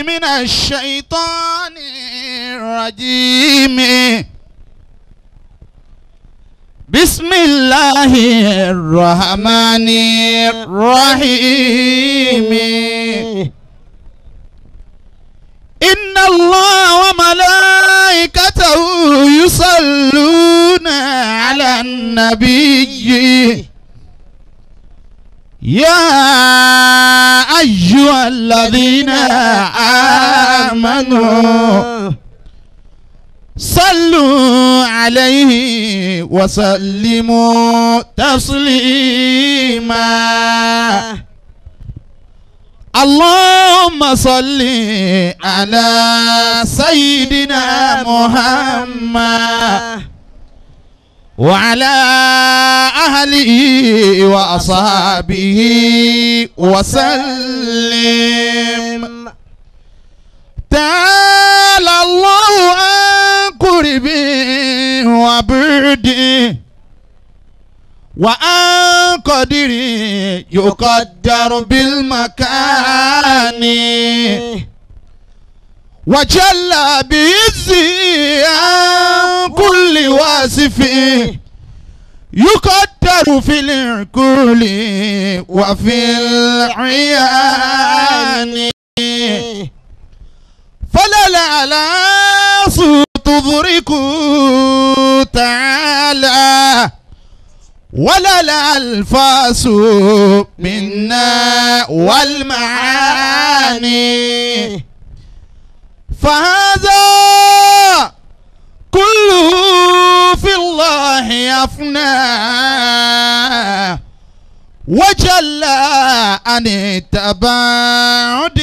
من الشيطان الرجيم. بسم الله الرحمن الرحيم. إن الله وملائكته يصلون على النبي يا أيها الذين آمنوا صلوا عليه وسلموا تسليما. اللهم صل على سيدنا محمد وعلى أهله وأصحابه وسلم. تعالى الله عن قربه وبعده وعن قدره يقدر بالمكان وجل بعزه عن كل واصف يقدر في العقول وفي العيان. فلا الأعلاص تدرك تعالى ولا الألفاظ منا والمعاني. فهذا كله في الله يفنى وجل عن التباعد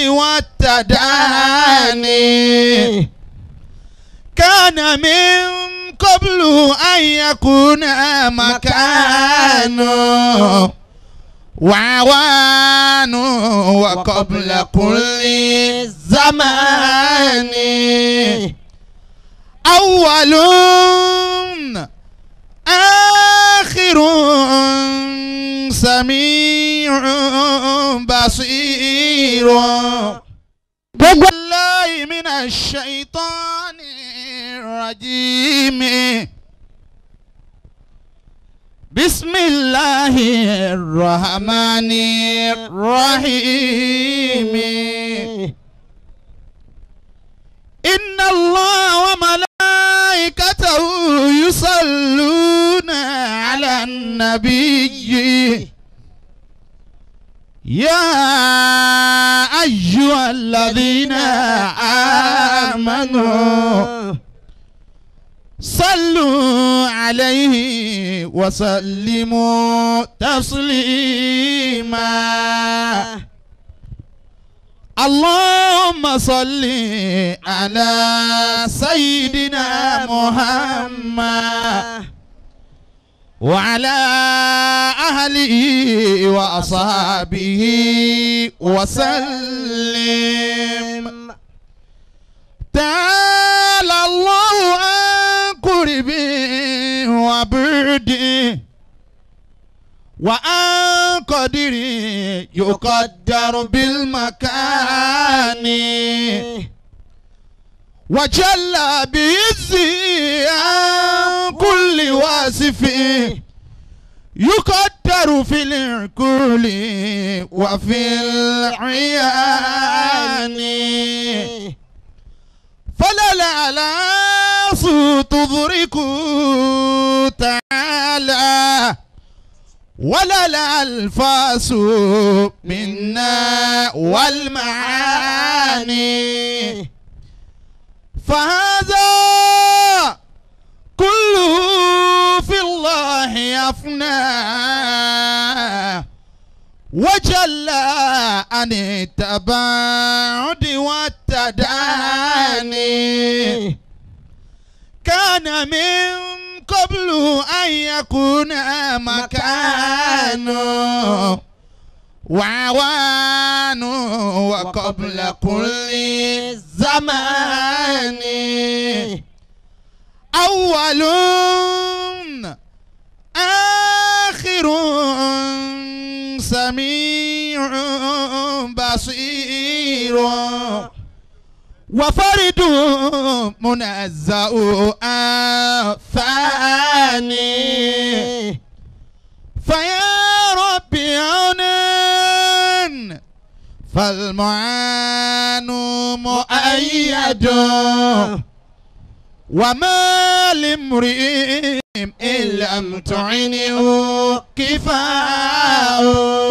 والتداني. كان من قبل أن يكون مكانه وعوان وقبل كل زمان. أول آخر سميع بصير. بالله من الشيطان الرجيم. بسم الله الرحمن الرحيم. إن الله وملائكته يصلون على النبي يا أيها الذين آمنوا صلوا عليه وسلموا تسليما. اللهم صل على سيدنا محمد وعلى أهله وأصحابه وسلم. تعالى الله عن قربه وبعده وعن قدره يقدر بالمكان وجل بعزه عن كل واصف يقدر في العقول وفي العيان. فلا الأعلاص تدرك تعالى ولا الألفاظ منا والمعاني. فهذا كله في الله يفنى وجل عن التباعد والتداني. كان من قبل أن يكون مكانه وعوان وقبل كل زمان. أول آخر سميع بصير. وفرد منزه ثاني فيا ربي عونا فالمعان مؤيد وما لامرئ إن لم تعنه كفاء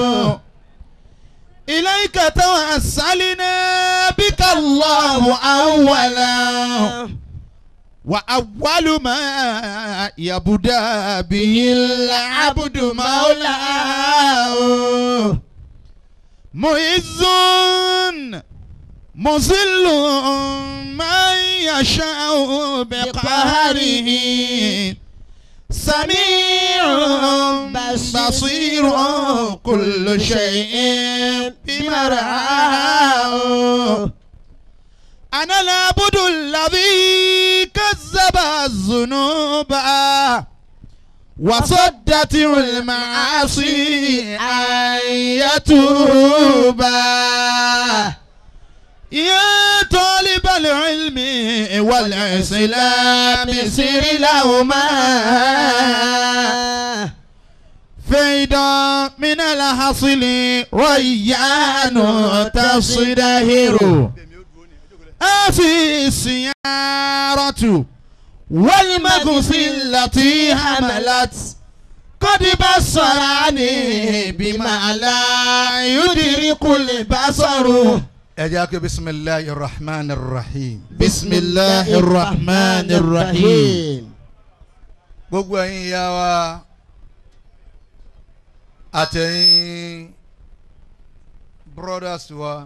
إليك توسلنا بك الله أولا وأول ما يبدأ به العبد مولاه معز مذل من يشاء بقهره سميع بصير كل شيء بمرعاه أنا العبد الذي كذب الذنوب وصدته المعاصي أن يتوب يا طالب العلم والإسلام سر لهما فيدا من الحصل ريان تصدهر في السيارة والمغفى التي حملت قد بصرني بما لا يدرك البصر. أجاك بسم الله الرحمن الرحيم. بسم الله الرحمن الرحيم. gbogbo ẹ̀yin ìyá wa àtẹ̀yin brothers wa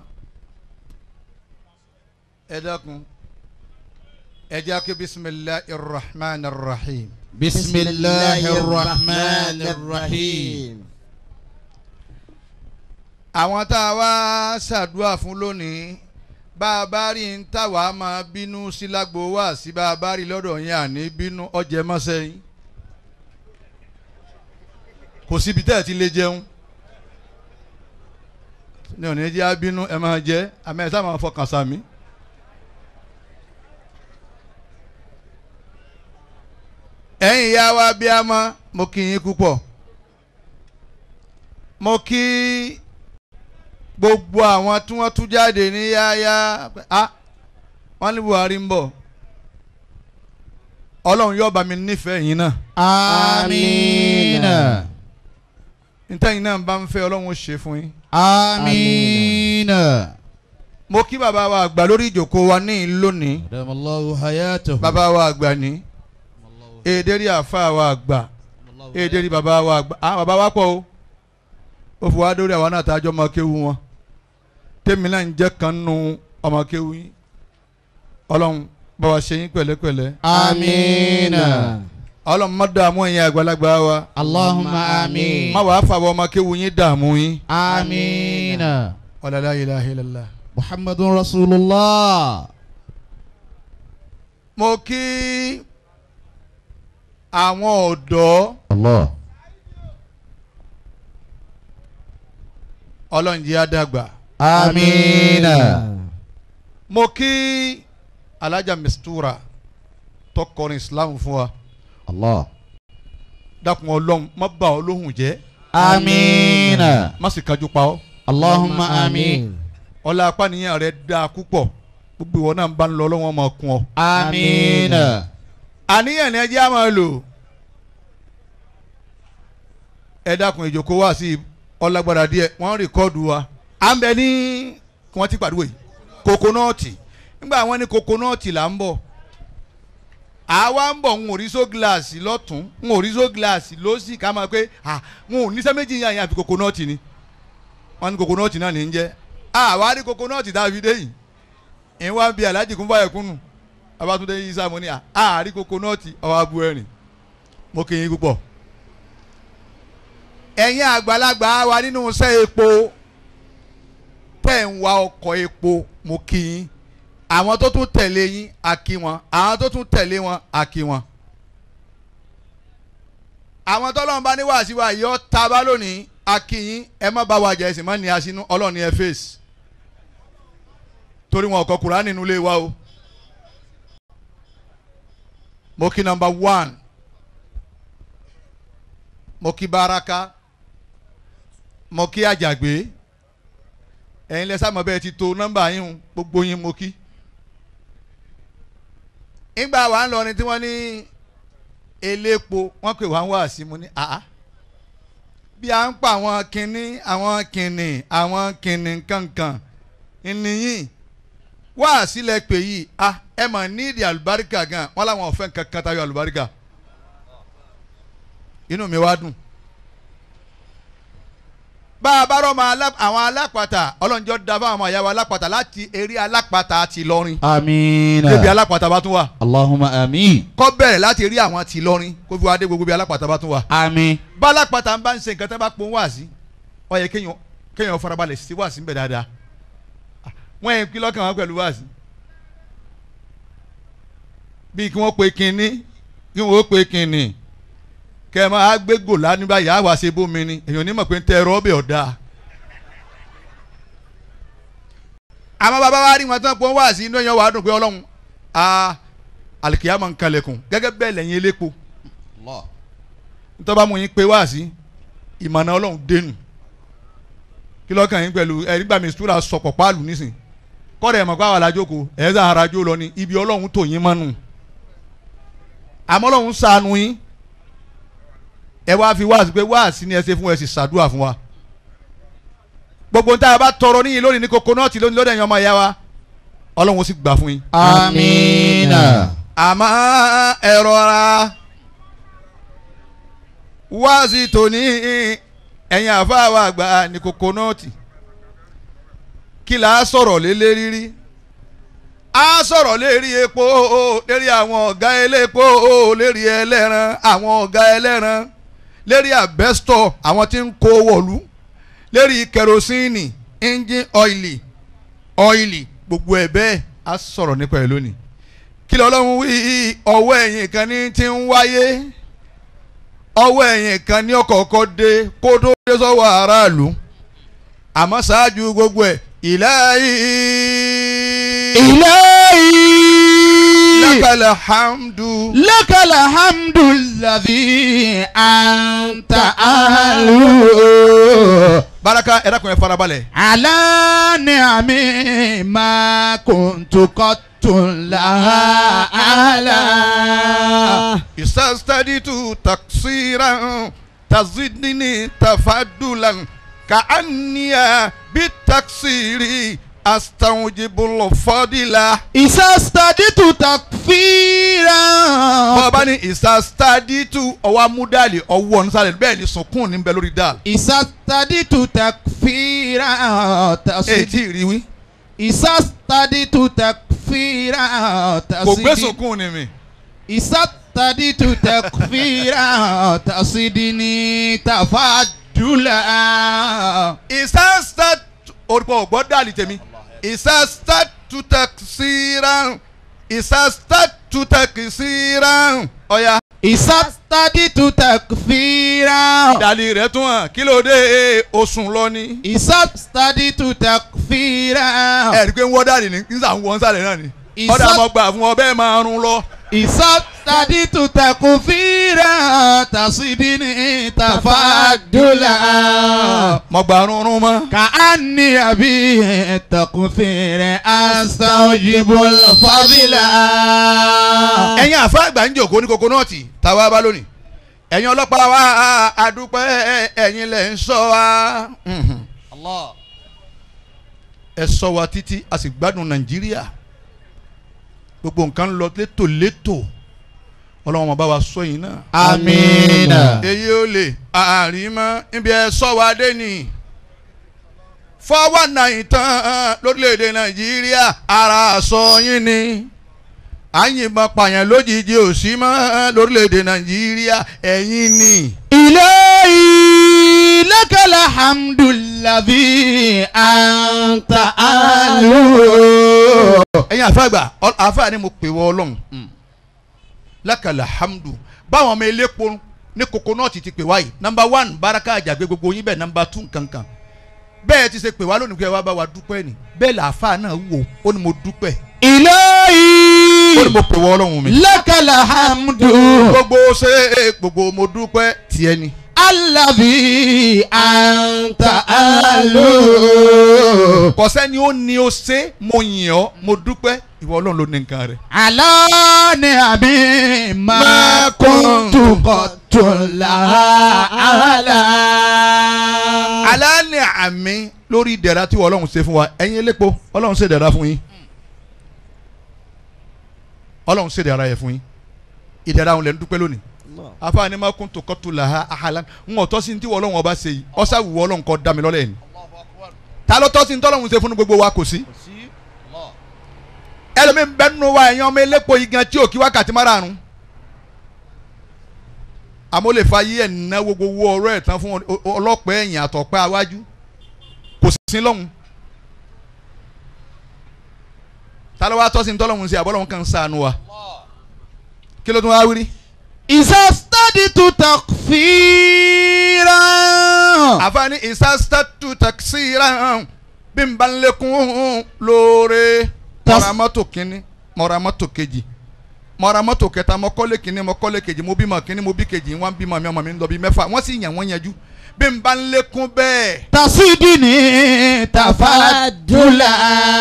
ẹ dákun ẹ jẹ́ kí bisimilahi rahman rahim. bisimilahi rahman rahim. àwọn tá a wá ṣàdúrà fún lónìí bá a bá rí ń tàwa máa bínú sí lágbo wá sí bá a bá rí lọ́dọ̀ yín àní bínú ọjẹ́ mọ́sẹ́ yín kò síbi tẹ́ ẹ̀ ti lè jẹun ní òní jẹ́ abínú ẹ máa jẹ́ àmọ́ ẹ sá máa fọkàn sàmí. ẹ̀yin ìyá wa bí a mọ́ mo kí yín púpọ̀ mo kí gbogbo àwọn tí wọ́n tú jáde ní yáyá wọ́n ní Buhari ń bọ̀ Ọlọ́run yóò bá mi nífẹ̀ẹ́ yín náà. amiina. ntẹ́yìn náà bá ń fẹ́ Ọlọ́run ṣe fún yín. amiina. mo kí bàbá wa àgbà lórí ìjókòó wa ní lónìí. adamallahu hayatahu. bàbá wa àgbà ní èdèrí àfa wa àgbà èdèrí bàbá wa àgbà bàbá wa pọ̀ o ó fi wá dórí àwọn náà tàjọ́ ọmọ kéwu wọn tèmi náà ń jẹ́ kan nù ọmọ kéwu yín Ọlọ́run bá wa ṣe yín pẹ̀lẹ́pẹ̀lẹ́. amiina. Ọlọ́run má dààmú ẹ̀yin àgbàlagbà wa. allahumma amiin. má wàá fàwọn ọmọ kéwu yín dààmú yín. amiina. wala la ilaha illallah. muhammadun rasulullah. mo kí àwọn ọ̀dọ́. Allah. Ọlọ́run jẹ́ àdàgbà. amiina. mo kí alájà mistura tó kọrin islam fún wa. Allah. dákun Ọlọ́run má bà ọ́ lóhùn jẹ́. amiina. má sì kájú pa ọ́. allahumma amiin. ọlá apániyàn rẹ̀ dáa púpọ̀ gbogbo ìwọ náà ń bá ń lọ Ọlọ́run máa kún ọ. amiina. àníyàn ni ẹ jẹ́ á máa lò. ẹ dákun ìjókòó wá sí ọlágbára díẹ̀ wọ́n rìkọ́ọ̀dù wa. à ń bẹ ní kí wọ́n ti pàdúwò yìí kokonọ́ọ̀tì nígbà wọ́n ní kokonọ́ọ̀tì là ń bọ̀ àwa ń bọ̀ ń òrísó gíláàsì lọ́tún ń òrísó gíláàsì lọ́sì ká máa pé ń ò níṣẹ́ méjì yàn yàn àfi kokonọ́ọ̀tì ni wọ́n ní kokonọ́ọ̀tì náà ní í jẹ́ àwa rí kokonọ́ọ̀tì tá a fi dé yìí ìwọ́n wá bí aláàjì kún fáyẹ̀ kúnnù Babátúndé yìí sáà mo ní àárí kokonọ́ọ̀tì ọwọ́ abu ẹ̀rìn mo kì í púpọ̀ ẹ̀yin àgbàlagbà wa nínú iṣẹ́ epo tẹ̀ ń wa ọkọ̀ epo mo kì í àwọn tó tún tẹ̀lé yín a kí wọn àwọn tó tún tẹ̀lé wọn a kí wọn. àwọn tọ́lọ́run bá ní wàásù wa yọ ta bá lónìí a kí yín ẹ má bá wa jẹ ẹ̀sìn má ní aṣínú Ọlọ́run ní ẹ fèsì. torí wọn kọ Kùránì nínú ilé wa o. mo kí number 1 mo kí Baraka mo kí Àjàgbé ẹ̀yin lẹ́sà mọ̀ bẹ́ẹ̀ ti to nọ́mbà yín gbogbo yín mo kí. ìgbà wà ń lọ ni tí wọ́n ní elépo wọ́n pè wá ń wá sí mu ní àá bí a ń pa àwọn kìnnì kankan ìnìyìn wá sílẹ̀ pé yìí ẹ mà ní ìdí àlùbáríkà gan wọn làwọn ọ̀fẹ́ kankan tayọ àlùbáríkà inú mi wá dùn. bá a bá rọ́ àwọn alápàtà ọlọ́njọ́ da fún àwọn àyàwó alápàtà láti eré alápàtà ti Ìlọrin. Àmín. débi alápàtà bá tún wà. Allahumma àmín. kọ́ bẹ̀rẹ̀ láti eré àwọn ti Ìlọrin kó fi wá dé gbogbo bí alápàtà bá tún wà. Àmín. bá alápàtà ń bá ń ṣe nǹkan tó bá pon wá sí ó yẹ kéèyàn farabalẹ̀ sí wá sí ń bẹ̀ dáadáa. wọ́n yẹn ń pín lọ́kàn wọn pẹ̀lú wá sí. bí kí wọ́n pe kinní kí wọ́n pe kinní kẹ́ ẹ máa gbé gòlá ní báyìí àwa ṣe bómi ni èèyàn onímọ̀ pé ń tẹ ẹ̀rọ ọbẹ̀ ọ̀dà. àmọ́ bàbá wa rí wọn tán pé wọ́n wá sí inú èèyàn wà á dùn pé Ọlọ́run àlìkìyámọ̀ ń kalẹ̀kùn gẹ́gẹ́ bẹ́ẹ̀ lẹ́yìn elépo. nítorí bá mú yín pé wá sí ìmọ̀nà Ọlọ́run dénú kí lọ́kàn yín pẹ̀lú ẹ̀rí gbàmí ìṣúra sọ̀pọ̀ páàlù nísìn kọ́dà ẹ̀ mọ̀ pé àwọn alájókòó ẹ̀ sàn arajó lọ ní ibi Ọlọ́run tó yín mọ́nù àmọ́ Ọlọ́run ṣàánú yín ẹ wá fi wáàsí pé wáàsí ni ẹ ṣe fún ẹ sì ṣàdúrà fún wa gbogbo nta bá tọrọ níyìn lónìí ní Coconut lónìí lónìí ẹ̀yin ọmọ ìyá wa Ọlọ́run sì gbà fún yín. Àmín. àmọ́ ẹ rọra wáàsí tòní ẹ̀yin àfáà wa àgbà ní Coconut kí là á sọ̀rọ̀ lé lérí a sọ̀rọ̀ lérí epo lérí àwọn ọ̀gá elépo lérí ẹlẹ́ran àwọn ọ̀gá ẹlẹ́ran lérí àbẹ́stọ̀ àwọn tí ń kó wọ̀lú lérí kẹrosíìnì engine ọ́ìlì gbogbo ẹ̀ bẹ́ẹ̀ a sọ̀rọ̀ nípa ẹ̀ lónìí kí lọ́lọ́run wí ọwọ́ ẹ̀yìn kan ní ti ń wáyé ọwọ́ ẹ̀yìn kan ní ọ̀kọ̀ọ̀kọ̀ dé kó tó dé sọ́wọ́ aráàlú àmọ́ ṣáájú gbogbo ẹ̀ ilahi lakal hamdu alladhi anta ahlu. Baraka ẹ dákun ẹ farabalẹ̀. ala ni'ami ma kuntu qattun laha ala. istastaditu taksiran tazidni tafadulan ka'anniya bitaksiri astawjibul fadila. Isastaditu takfiran. bọ́ọ̀bá ní isastaditu ọwọ́ amúdàlì ọwọ́ nísàlẹ̀ bẹ́ẹ̀ ni sunkún ní bẹ lórí dàl. Isastaditu takfiran. ètí rí wí. Isastaditu takfiran. kò gbé sunkún ní mi. Isastaditu takfiran. Tasidini tafadula. orúkọ ọgbọ́n dàlí tèmi. Isastatu taksiran ọ̀ya. Isastaditu takfiran. dàlí rẹ̀ tún hàn kí ló dé oṣù lọ ni. Isastaditu takfiran. ẹ̀rí pé ń wọ́ dàlí ní nísà ń wọ́n sálẹ̀ náà ni. ọ̀dà mọ̀ gbà fún ọ bẹ́ẹ̀ máa rún lọ. Isastaditu takfiran. Tasidini tafadula. mọ̀ gbà rúnrún mọ́. Ka'anni abi takfiran astawjibul fadila. ẹ̀yin àfa àgbà ń jòkó ní Coconut táwa bá lónìí. ẹ̀yin ọlọ́pàá wa àdúpẹ́ ẹ̀yin lẹ̀ ń ṣọ́ wa. Allah. ẹ ṣọ́ wa títí a sì gbádùn Nàìjíríà gbogbo nǹkan lọ létòlétò Ọlọ́run máa bá wa sọ yìí náà. Àmín. èyí ò lè àrímọ́ níbi ẹ ṣọ́ wa dé ni. fọwọ́ náà ìtàn lórílẹ̀‐èdè Nàìjíríà ara àṣọ yín ni. à ń yìnbọn pààyàn lójijì ò sí mọ́ lórílẹ̀‐èdè Nàìjíríà ẹ̀yin ni. Ilahi lakal hamdulladhi anta ahlu. ẹ̀yin àfàgbà àfà ni mo pè wọ Ọlọ́run lákàlà hamdu báwọn ọmọ elépo ní Coconut ti pè wáyé number 1 Baraka Àjàgbé gbogbo yín bẹ́ẹ̀ number 2 kankan bẹ́ẹ̀ ti ṣe pè wá lónìí pé wá bá wa dúpẹ́ ni bẹ́ẹ̀ làáfà náà wò ó ní mo dúpẹ́. Ilahi ó ní mo pè wọ́ ọlọ́run mi. lakal hamdu gbogbo ṣe gbogbo mo dúpẹ́ tiẹ̀ ni. alladhi anta alu. kò sẹ́ni ó ní o ṣe mo yìn ọ́ mo dúpẹ́ ìwọ ọlọ́run ló ní nǹkan rẹ̀. Ala ni'ami ma kuntu qatula ala. Ala ni'ami lórí ìdẹ̀ra tí ọlọ́run ṣe fún wa ẹ̀yin elépo ọlọ́run ṣe ìdẹ̀ra fún yín. ọlọ́run ṣe ìdẹ̀ra yẹ fún yín ìdẹ̀ra òun lẹ́ ń dúpẹ́ lónìí. afaani ma kuntu qatula ahalan ń ọ̀tọ́ sí ní tí ọlọ́run ọba ṣe yìí ọ̀sá wù ọlọ́run kọ́ dá mi lọ́lẹ̀ ni. ta ló tọ́ sí ní tọ́lọ́run ṣe fún gbogbo wa kò sí. ẹlòmíín bẹ́ẹ̀ nínú wa ẹ̀yin ọmọ elépo yìí gan tí ò kí wákàtí márààrún. àmọ́ lè fa yí ẹ̀ náwó gbogbo ọ̀rọ̀ ẹ̀ tán fún ọlọ́pàá ẹ̀yìn àtọ̀pẹ́ awájú kò sí lọ́hùn. ta ló wá tọ́ sí ní tọ́lọ́hùn sí àbọ̀lọ́hùn kan sànù wa. kí ló tún wá wírí. Isastaditu takfiran. àfààní isastatu taksiran bí n bá ń lékún lóore. mọ̀ra mọ́tò kínní mọ̀ra mọ́tò kejì mọ̀ra mọ́tò kẹta mọ́kọ́lé kínní mọ́kọ́lé kejì mo bímọ kínní mo bí kejì wọ́n bímọ mi ọmọ mi ń lọ bí mẹ́fà wọ́n sì yàn wọ́n yanjú bí n bá ń lékún bẹ́ẹ̀. Tasidini tafadula.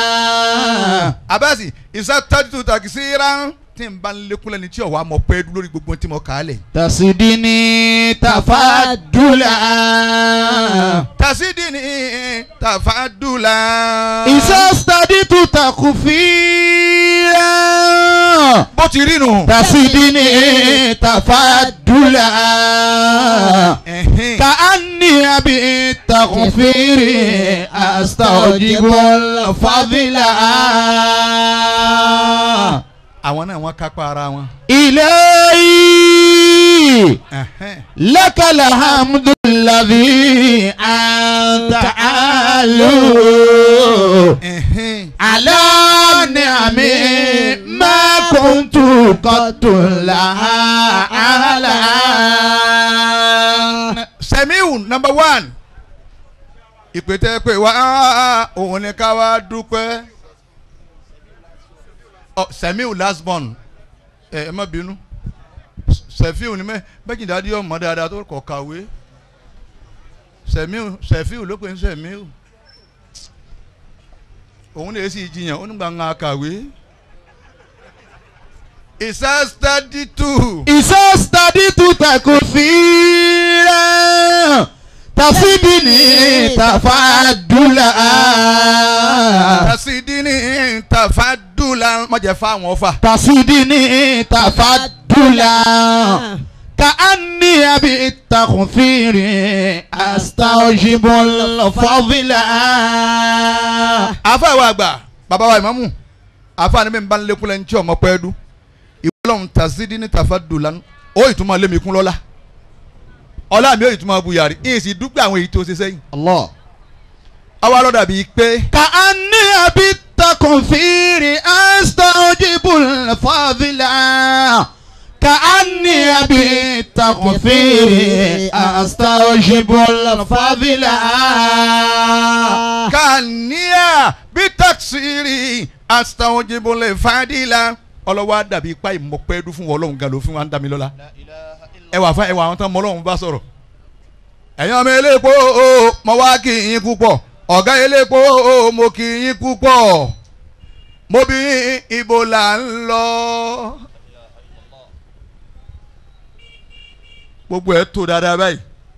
abasi isastatu taksiran tí n bá ń lékún lẹ́ni tí ọ̀wá mọ̀ pẹ́ lórí gbogbo tí mo kà á lẹ̀. Tasidini tafadula. Tasidini tafadula. Isastaditu takfiran. bó ti rí nù. Tasidini tafadula. Ka'anni abi takfiri astawjibul fadila. àwọn náà wọ́n kápá ara wọn. Ilahi lakal hamdu alladhi anta alu. Ala ni'ami ma kuntu qatula ala. Semiu number 1 ìpètè pé wá òun ni ká wá dúpẹ́. Semiu last born ẹ má bínú Sefiu ni bẹ́ẹ̀kì dáadé ọmọ dáadáa tó kọ̀ kàwé Sefiu ló pè ń Semiu òun lè sì jiyàn ó nígbà ń kàwé. Isastaditu takfiran. Tasidini tafadula. Tasidini tafadula. má jẹ́ fáwọn ọfà. Tasidini tafadula. Ka'anni abi takfiri astawjibul fadila. àfa ìwà àgbà bàbá wa ìmámù àfa ni mi bá ń lékún lẹ́ni tí ọmọ pẹ́ dú ìwọlọ́run tasidini tafadula ó ìtumọ̀ lémi kún lọ́la ọlá mi ò ìtumọ̀ buyari ìyẹn sì dúpẹ́ àwọn èyí tó ṣe sẹ́yìn. Allah. àwa lọ́dà bíi pé. Ka'anni abi takfiri astawjibul fadila. Ka'anni abi takfiri astawjibul fadila. Ka'anniya bi taksiri astawjibul fadila. ọlọ́wọ́ dàbí ipá ìmọ̀pẹ́ẹ́dú fún ọlọ́run gan ló fún wa ń dá mi lọ́la. ẹwà àwọn tán mọ ọlọ́run bá sọ̀rọ̀. ẹ̀yin ọmọ elépo mo wá kí yín púpọ̀ ọ̀gá elépo mo kí yín púpọ̀ mo bí ibo là ń lọ. gbogbo ẹ̀ tó dáadáa báyìí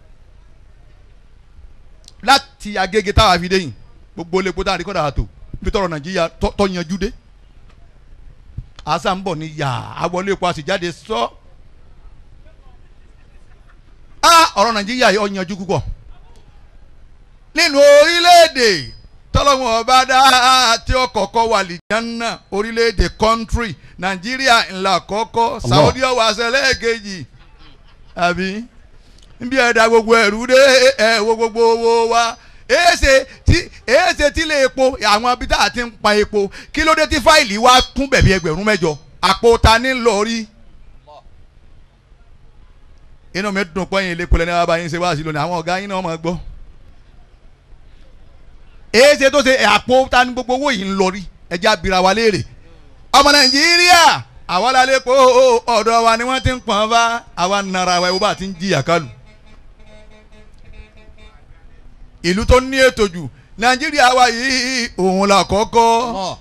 láti Agége táwa fi dé yìí gbogbo elépo táwa àdìkọ́dà àtò bí tọrọ Nàìjíríà tó yanjú dé àṣà ń bọ̀ ní yà á wọlé epo a sì jáde sọ. ọ̀rọ̀ Nàìjíríà yìí ó yanjú púpọ̀ nínú orílẹ̀-èdè tọ́lọ́wọ́n ọba dá tí ó kọ́kọ́ wà lìjánná orílẹ̀-èdè country Nàìjíríà ńlá kọ́kọ́ Saudi ọwọ́ àṣẹlẹ̀ àbí nbí ẹ̀dá gbogbo ẹ̀rú dé ẹ̀wọ̀ gbogbo owó wa èèṣe tí lè epo àwọn abítà àti ń pa epo kí ló dé tí fáìlì wa kún bẹ̀bí 8,000 àpò ta ní lórí. inú mi dùn pọ́yìn ilé polẹ̀ ní wàá bá yín ṣe wá sí lónìí àwọn ọ̀gá yín náà máa gbọ́ èyí ṣe tó ṣe àpò ta ni gbogbo owó yìí ń lọ rí ẹjẹ́ abira wa léèrè ọmọ Nàìjíríà àwa lálẹ́ pé ọ̀dọ̀ wa ni wọ́n ti ń pọ̀n bá àwa nara wa ìwọ́n bá ti ń jìyà kálù ìlú tó ní ètò jù Nàìjíríà wa yìí òun là kọ́kọ́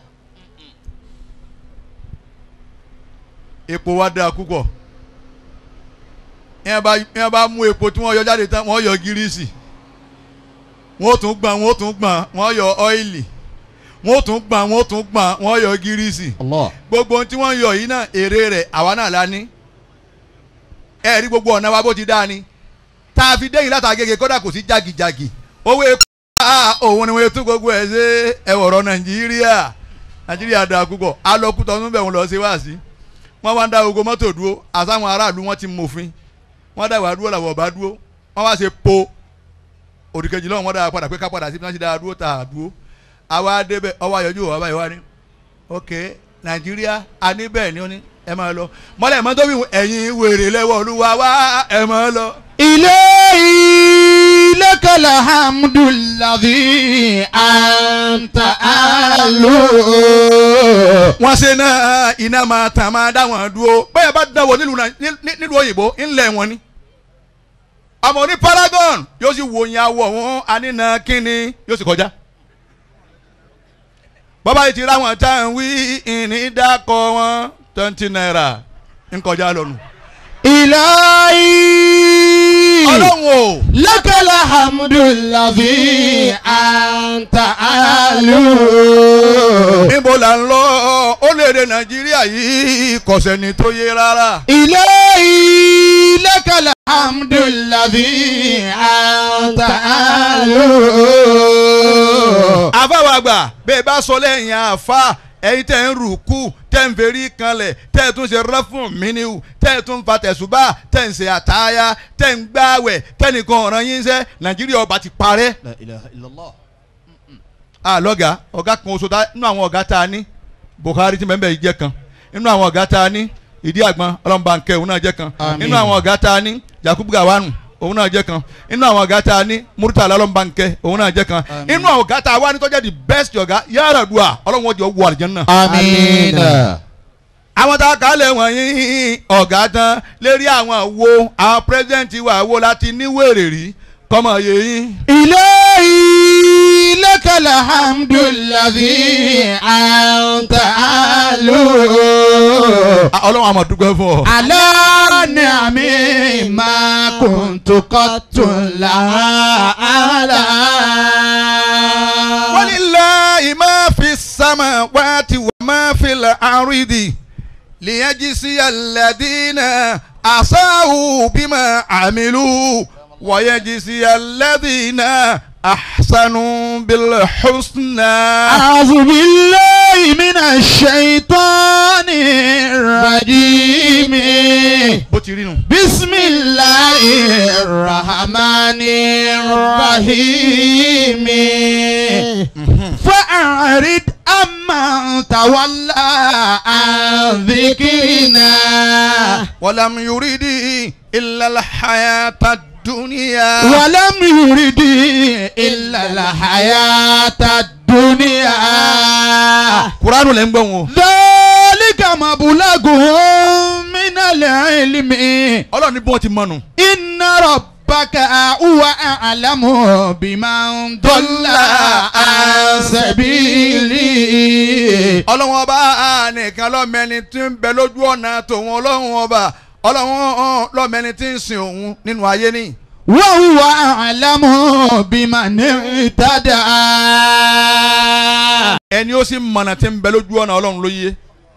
epo wa dáa púpọ̀ yẹn bá mú epo tí wọ́n yọ jáde tán wọ́n yọ gírísì wọ́n tún gbọ̀n wọ́n yọ ọ́ìlì wọ́n tún gbọ̀n wọ́n yọ gírísì gbogbo ohun tí wọ́n yọ yìí náà èrè rẹ̀ àwa náà la ní ẹ rí gbogbo ọ̀nà wa bó ti dáa ni tá a fi dẹ́yìn látàgége kódà kò sí jagijagi owó epo òun ni wọ́n tún gbogbo ẹ̀ ṣe ẹ̀wọ̀rọ̀ Nàìjíríà dáa púpọ̀ alọ́kùtọ̀ ọdún bẹ̀ wọ́n lọ ṣe wá sí wọ́n wá ń dá ogo mọ́tò dúró àtàwọn aráàlú wọn ti mọ̀fin wọ́n dá ìwà dúró làwọn ọba dúró wọ́n wá ṣe po òdìkejì lọ́wọ́ wọ́n dá padà pé ká padà sí bí wọ́n ṣe dá dúró tà dúró àwa débẹ̀ ọwọ́ àyọjú òwò àbáyọ wá ní ok Nàìjíríà a ní bẹ́ẹ̀ ni ó ní ẹ máa lọ mọ́lẹ̀ mọ́ tó bí ẹ̀yin wèrè lẹ́wọ̀ Olúwa wá ẹ máa lọ. lakal hamdullahi anta alu. wọ́n ṣe náà iná máa tàn máa dá wọn dúró bẹ́ẹ̀ bá dáwọ́ nílùú òyìnbó ńlẹ̀ wọn ni. àmọ́ ní Paragon yóò sì wòyìn awọ wọn ànínà kínní yóò sì kọjá. bàbá yìí ti ra wọn tá à ń wí ìní dákọ̀ wọn 20 naira ń kọjá lọ́nu. ilahi ọlọ́run o. lakal hamdullahi anta alu. níbo là ń lọ ó lè dé Nàìjíríà yìí kò sẹ́ni tó yé rárá. ilahi lakal hamdullahi anta alu. àfáwà àgbà bẹ́ẹ̀ bá sọ lẹ́yìn àfa ẹ̀yin tẹ́ ń rùkú tẹ́ ń ferí kanlẹ̀ tẹ́ ẹ̀ tún ṣe rọ́fún mínú tẹ́ ẹ̀ tún fa tẹ̀sùbá tẹ́ ń ṣe àtàyà tẹ́ ń gbààwẹ̀ tẹ́ nìkan ọ̀ràn yín ṣẹ́ Nàìjíríà ọba ti parẹ́. La ilaha illallah. àlọ́gà ọ̀gá kan oṣù nínú àwọn ọ̀gá tá a ní Buhari tí mẹ́mbẹ́ yìí jẹ́ kan nínú àwọn ọ̀gá tá a ní Ìdí Àgbọn ọlọ́mọbankẹ́ òun náà jẹ́ kan nínú àwọn ọ̀gá tá a ní Yakubu Gawanu òun náà jẹ́ kan inú àwọn ọ̀gá tá a ní Murtala ọlọ́mọbankẹ́ òun náà jẹ́ kan inú àwọn ọ̀gá tá a wá ní tó jẹ́ the best ọ̀gá Yaradua ọlọ́wọ́n jọ wọ àlùjánnà. amiina. àwọn tá a kà á lẹ̀ wọ̀nyí ọ̀gá tán lérí àwọn wo àwọn pírẹ́sidẹ́ǹtì wa wo láti níwèrè rí kọ́mọ yẹ̀yìn. ilahi lakal hamdullahi anta alu. ọlọ́run àmọ̀ dúpẹ́ fún ọ. ala ni'ami ma kuntu qattu la ala. walillahi ma fi samawati wa ma fil ardi liyajziya alladhina asa'u bima amilu wa yajziya alladhina ahsanu bil husna. a'udhu billahi minash shaitanir rajim. bó ti rí nu. bismillahir rahmanir rahim. fa'arid amman tawalla an dhikrina. walam yuridi illa al-hayata ad-dunya. walam yuridi illa al-hayata ad-dunya. kuranu lẹ́ ń gbọ́n o. dhalika mablaghum minal ilmi. ọlọ́run ní bí wọ́n ti mọ̀nù. inna rabbaka huwa a'lamu biman dalla an sabili. ọlọ́run ọba nìkan lọ́mẹni tí ń bẹ lójú ọ̀nà tòun ọlọ́run ọba ọlọ́run lọ́mẹni tí ń sin òun nínú ayé ní. wa huwa a'lamu biman ihtada. ẹni ó sì mọ̀nà tí ń bẹ lójú ọ̀nà ọlọ́run ló yé.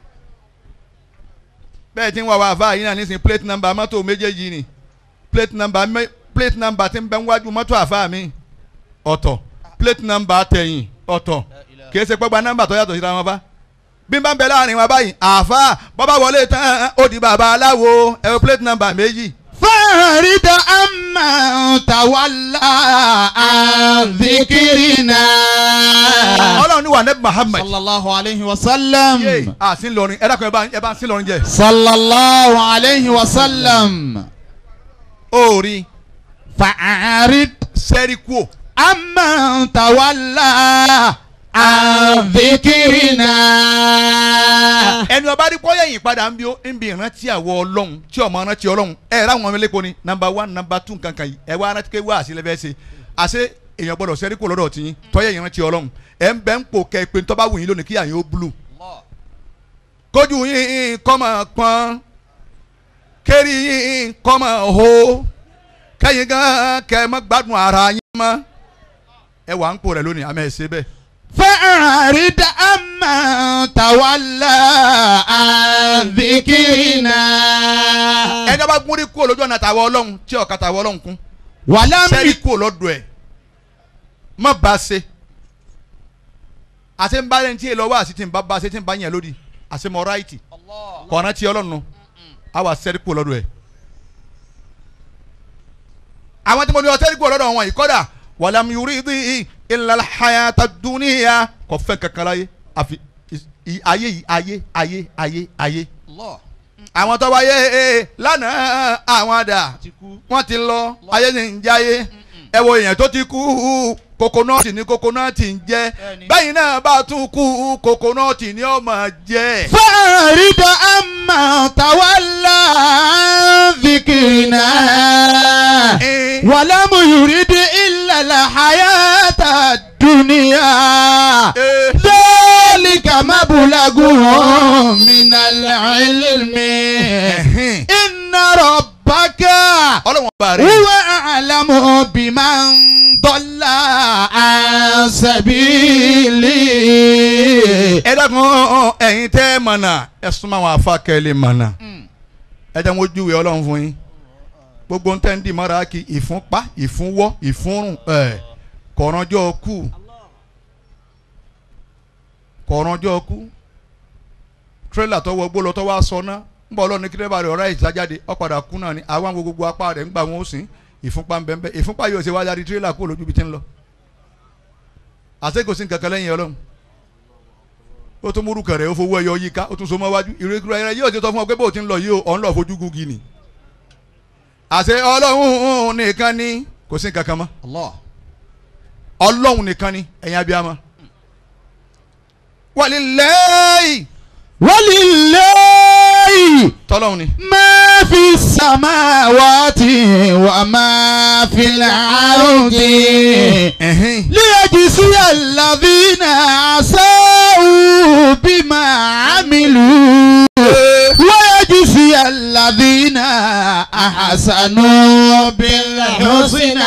bẹ́ẹ̀ tí ń wá wá àfáà yìí náà nísìnyí plate number mọ́tò méjèèjì ni plate number tí ń bẹ níwájú mọ́tò àfáà mi ọ̀tọ̀ plate number tẹ̀yìn ọ̀tọ̀ kìí ṣe pẹ́gbà nọ́mbà tó yàtọ̀ síra wọn bá bí n bá ń bẹ láàrin wa báyìí àfáà bọ́bá wọlé tán ó di bàbá aláwo ẹ̀rọ plate number méjì. fa'arida amman tawalla an dhikrina. ọlọ́run ní wà nẹ́bí Muhammad. sallallahu alayhi wa sallam. yé àsìn lọrin ẹ dákun ẹ bá ń sin lọrin jẹ. sallallahu alayhi wa sallam. ó rí fa'arid sẹ́rí kúò amman tawalla an dhikrina. ẹni ọba rí pọ́yẹ́ yìí padà ń bí ìrántí àwọ̀ ọlọ́run tí ọmọ ìrántí ọlọ́run ẹ ráwọn ọmọ ẹlẹ́kọ̀ọ́ ni number 1 number 2 kankan yìí ẹ wá rántí pé wá àṣìlẹ̀ bẹ́ẹ̀ ṣe àṣẹ èèyàn gbọ́dọ̀ sẹ́rí kò lọ́dọ̀ tiyín tọ́yẹ́ ìrántí ọlọ́run ẹ ń bẹ́ ń pò kẹ́ pé tọ́ bá wù yín lónìí kí àyìn ó búlù kójú yín kọ́mọ pọ́n kérí yín kọ́mọ hó kẹ́yìn gan kẹ́ mọ́ gbádùn ara yín mọ́ ẹ wà ń pò rẹ̀ lónìí àmọ́ ẹ ṣe bẹ́ẹ̀. فأعرض عمن تولى عن ذكرنا. ẹni bá gúnrí kúrò lójú ọ̀nà tàwọn ọlọ́run tí ọ̀ka tàwọn ọlọ́run kún. ولم sẹ́rí kúrò lọ́dọ̀ ẹ̀ má bá a ṣe. àti ń bá ẹni tí èèlọ́wọ́ àti tí ń bá bá a ṣe tí ń bá yẹn lódì àti mọ ráìtì kọ̀ọ̀nà tí ọlọ́run nù á wà sẹ́rí kúrò lọ́dọ̀ ẹ̀. àwọn tí mo ní ọ sẹ́rí kúrò lọ́dọ̀ wọn yìí kọ́dà walam yuridi illa al-hayata ad-dunya kò fẹ́ kankan láyé àfi ayé. àwọn tó wáyé lánàá àwọn àdá wọ́n ti lọ ayé ní ń jáyé ẹ wo èèyàn tó ti kú kokonọ́ọ̀tì ní kokonọ́ọ̀tì ń jẹ báyìí náà bá tún kú kokonọ́ọ̀tì ní ó máa jẹ. فأعرض عمن تولى عن ذكرنا ولم يرد إلا الحياة الدنيا ذلك مبلغهم من العلم إن ربك هو أعلم بمن ضل عن سبيله. ẹ dákun ẹ̀yin tẹ́ mọ̀nà ẹ súnmọ́ àwọn afákẹ́lẹ́ mọ̀nà ẹ jẹ́ wọ́n júwe ọlọ́run fún yín gbogbo ń tẹ́ ń dì mọ́ra kí ìfúnpá ìfúnwọ́ ìfúnrùn kọ̀ọ̀rọ̀jọ́ kú tírélà tọwọ́ gbó lọ tọwọ́ aṣọ náà ń bọ̀ ọlọ́run ní kí lẹ́bàá rẹ̀ ọ̀rá ìjájáde ọ̀padà kú náà ni àwọn gbogbo apá rẹ̀ ń gbà wọn ó sìn ìfúnpá ń bẹ́ẹ̀ ìfúnpá yóò ṣe wá jáde tírélà kú lójú bí ti ń lọ àṣekòsí nǹkan kan lẹ́yìn ọlọ́run ó tún múrù kẹrẹ ó fowó ẹyọ yíká ó tún so mọ́ wájú ìrèkúrẹ́ rẹ yóò ṣe tọ́ fún ọ pé bó ti ń lọ yìí ọ̀ ń lọ fojú gúgi ni àṣẹ ọlọ́run nìkan ni kò sí nǹkan kan mọ́ ọlọ́run nìkan ni ẹ̀yin abiyamọ. walillahi tọ́lọ́run ni. ما في السماوات وما في الأرض ليجزي الذين أساءوا بما عملوا ويجزي الذين أحسنوا بالحسنى.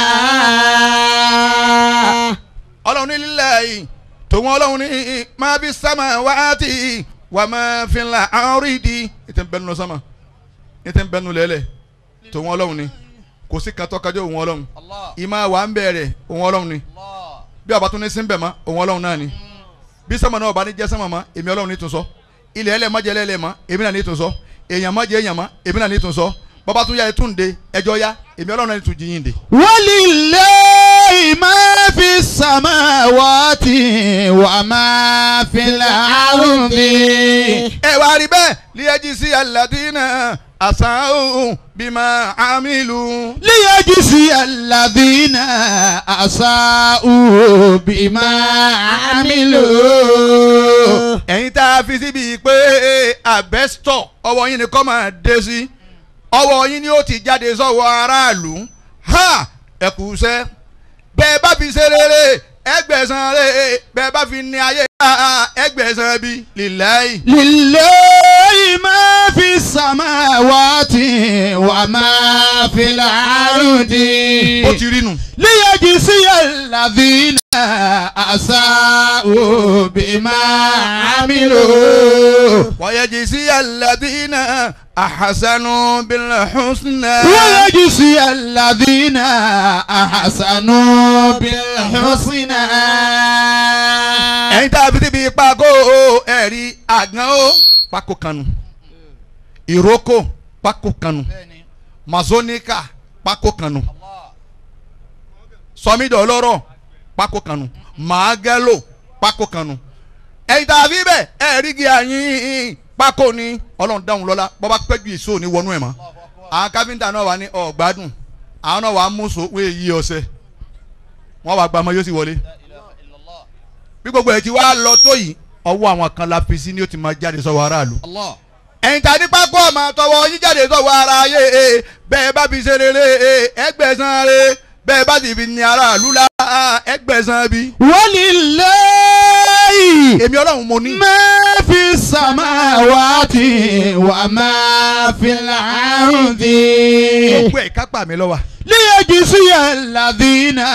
ọlọ́run ní lillahi tòun ọlọ́run ní ma bis samawati wa ma fil ardi ètò ń bẹnu sọ́mà ètò ń bẹnu lẹ́lẹ̀ tòun ọlọ́run ni kò sí kàtọ́ kájọ́ òun ọlọ́run ìmọ̀ wà ń bẹ̀rẹ̀ òun ọlọ́run ni bí ọba tún ní sí ń bẹ̀ mọ́ òun ọlọ́run náà ni bí sọ́mà náà ọba ní jẹ́ sọ́mà mọ́ èmi ọlọ́run ní tún sọ ilẹ̀ ẹlẹ́ mọ́jẹ́ ẹlẹ́ mọ́ èmi náà ní tún sọ èèyàn mọ́jẹ́ èèyàn mọ́ èmi náà ní tún sọ bọ́ba tún yá ẹ tún de ẹjọ́ yá èmi ọlọ́run náà ní tún jiyín de. walillahi ma fi samawati wa ma fil ardi. ẹ wá rí bẹ́ẹ̀ liyajzi alladhina asa'u bima amilu. liyajzi alladhina asa'u bima amilu. ẹ̀yin tá a fi síbi pé àbẹ́sítọ̀ ọwọ́ yín ni kọ́ máa dé sí ọwọ́ yín ni ó ti jáde sọ́wọ́ aráàlú ha ẹ kù sẹ́ bẹ́ẹ̀ bá fi ṣe rere ẹgbẹ̀sán rere bẹ́ẹ̀ bá fi ní ayé ẹgbẹ̀sán bí lillahi. lillahi ma fi samawati wa ma fil ardi. ó ti rí nu. liyajzi alladhina asa'u bima amilu. wa yajzi alladhina ahsanu bil husna. ويجزي الذين أحسنوا بالحسنى. ẹ̀yin tá a fi síbi pàkó ẹ̀rí àgàn ó pàkó kanu ìrókò pàkó kanu mazonika pàkó kanu sọmídọ̀ ọlọ́rọ̀ pàkó kanu màágẹ́lò pàkó kanu ẹ̀yin tá a fi bẹ̀ ẹ̀rí gi àyìn pákó ni ọlọ́run dáhùn lọ́la bọ́bá pẹ́jù èso ní wọnú ẹ̀ mọ́ àwọn káfíńtà náà wà ní ọ̀gbádùn àwọn náà wà á mú so wọ́n èyí ọ̀sẹ̀ wọ́n wá gba ọmọ yóò sì wọlé bí gbogbo ẹ̀ ti wá lọ tó yìí ọwọ́ àwọn kan la fi sí ni ó ti máa jáde sọ́wọ́ aráàlú. ẹ̀yin ta nípa kó ọmọ tọwọ́ yín jáde sọ́wọ́ ara ayé bẹ́ẹ̀ bá fi ṣe rere ẹgbẹ̀sán rere bẹ́ẹ̀ bá sì fi ní aráàlú la ẹgbẹ̀sán bí. walillahi èmi ọlọ́run mo ní. ma fi samawati wa ma fil ardi. gbogbo ẹ̀ kápá mi lọ́wọ́. liyajziya alladhina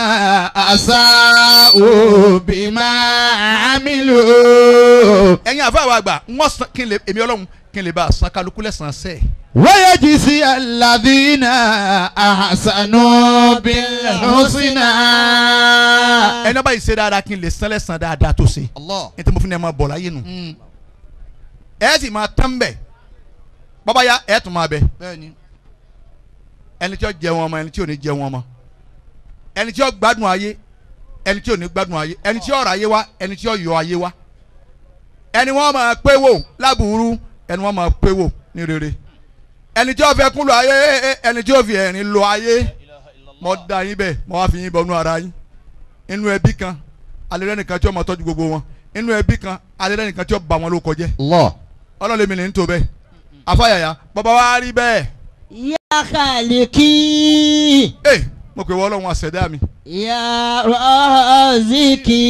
asa'u bima amilu. ẹ̀yin àfa àwọn àgbà wọ́n san kí n lè èmi ọlọ́run kí n lè bá a san kálukú lẹ́sàn-án sẹ́ẹ̀. ويجزي الذين أحسنوا بالحسنى. ẹni ọba yìí ṣe dáadáa kí n lè san lẹ́sàn dáadáa tó ṣe. ní tí mo fi ní ẹ máa bọ̀ láyé nu. ẹ sì máa tán bẹ̀ bọ́bá ya ẹ tún máa bẹ̀. ẹni tí ó jẹun ọmọ ẹni tí ò ní jẹun ọmọ ẹni tí ó gbádùn ayé ẹni tí ò ní gbádùn ayé ẹni tí ó ra ayé wá ẹni tí ó yọ ayé wá ẹni wọ́n máa pé wò lábùúrú ẹni wọ́n máa pé wò ní rere ẹni tí ó fẹ́ kún lọ ayé ẹni tí ó fi ẹ̀rín lọ ayé mo da yín bẹ́ẹ̀ mo wá fi yín bọnú ara yín inú ẹbí kan alẹ́ rẹ̀ nìkan tí ó máa tọ́jú gbogbo wọn inú ẹbí kan alẹ́ rẹ̀ nìkan tí ó bà wọn ló kọjẹ́ ọlọ́lẹ́mi ní tó bẹ́ẹ̀ afáyàyà bàbá wa rí bẹ́ẹ̀. Ya Khaliki. Mo pè wọ́n Ọlọ́run àṣẹ̀dá mi. Ya Raziki.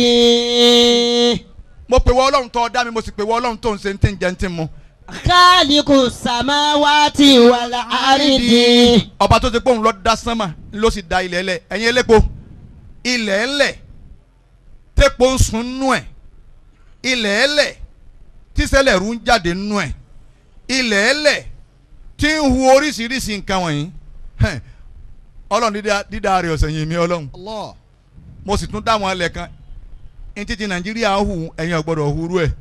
Mo pè wọ́n Ọlọ́run tó dá mi mo sì pè wọ́n Ọlọ́run tó ń ṣe ń tí ń jẹ ń tí ń mu. Khaliqu samawati wal ardi. Ọba tó ti pé òun ló dá sánmà ló sì dá ilẹ̀ ẹlẹ̀ ẹ̀yin elépo ilẹ̀ ẹlẹ̀ tépo ń sun nú ẹ̀ ilẹ̀ ẹlẹ̀ tíṣẹ̀lẹ̀ rú ń jáde nú ẹ̀ ilẹ̀ ẹlẹ̀ tí ń hu oríṣiríṣi nǹkan wọ̀nyí Ọlọ́run dídá rẹ̀ ọ̀sẹ̀ yìí mi Ọlọ́run mo sì tún dá wọn lẹ̀ kan ní títí Nàìjíríà hù ẹ̀yin ò gbọ́dọ̀ hurú ẹ̀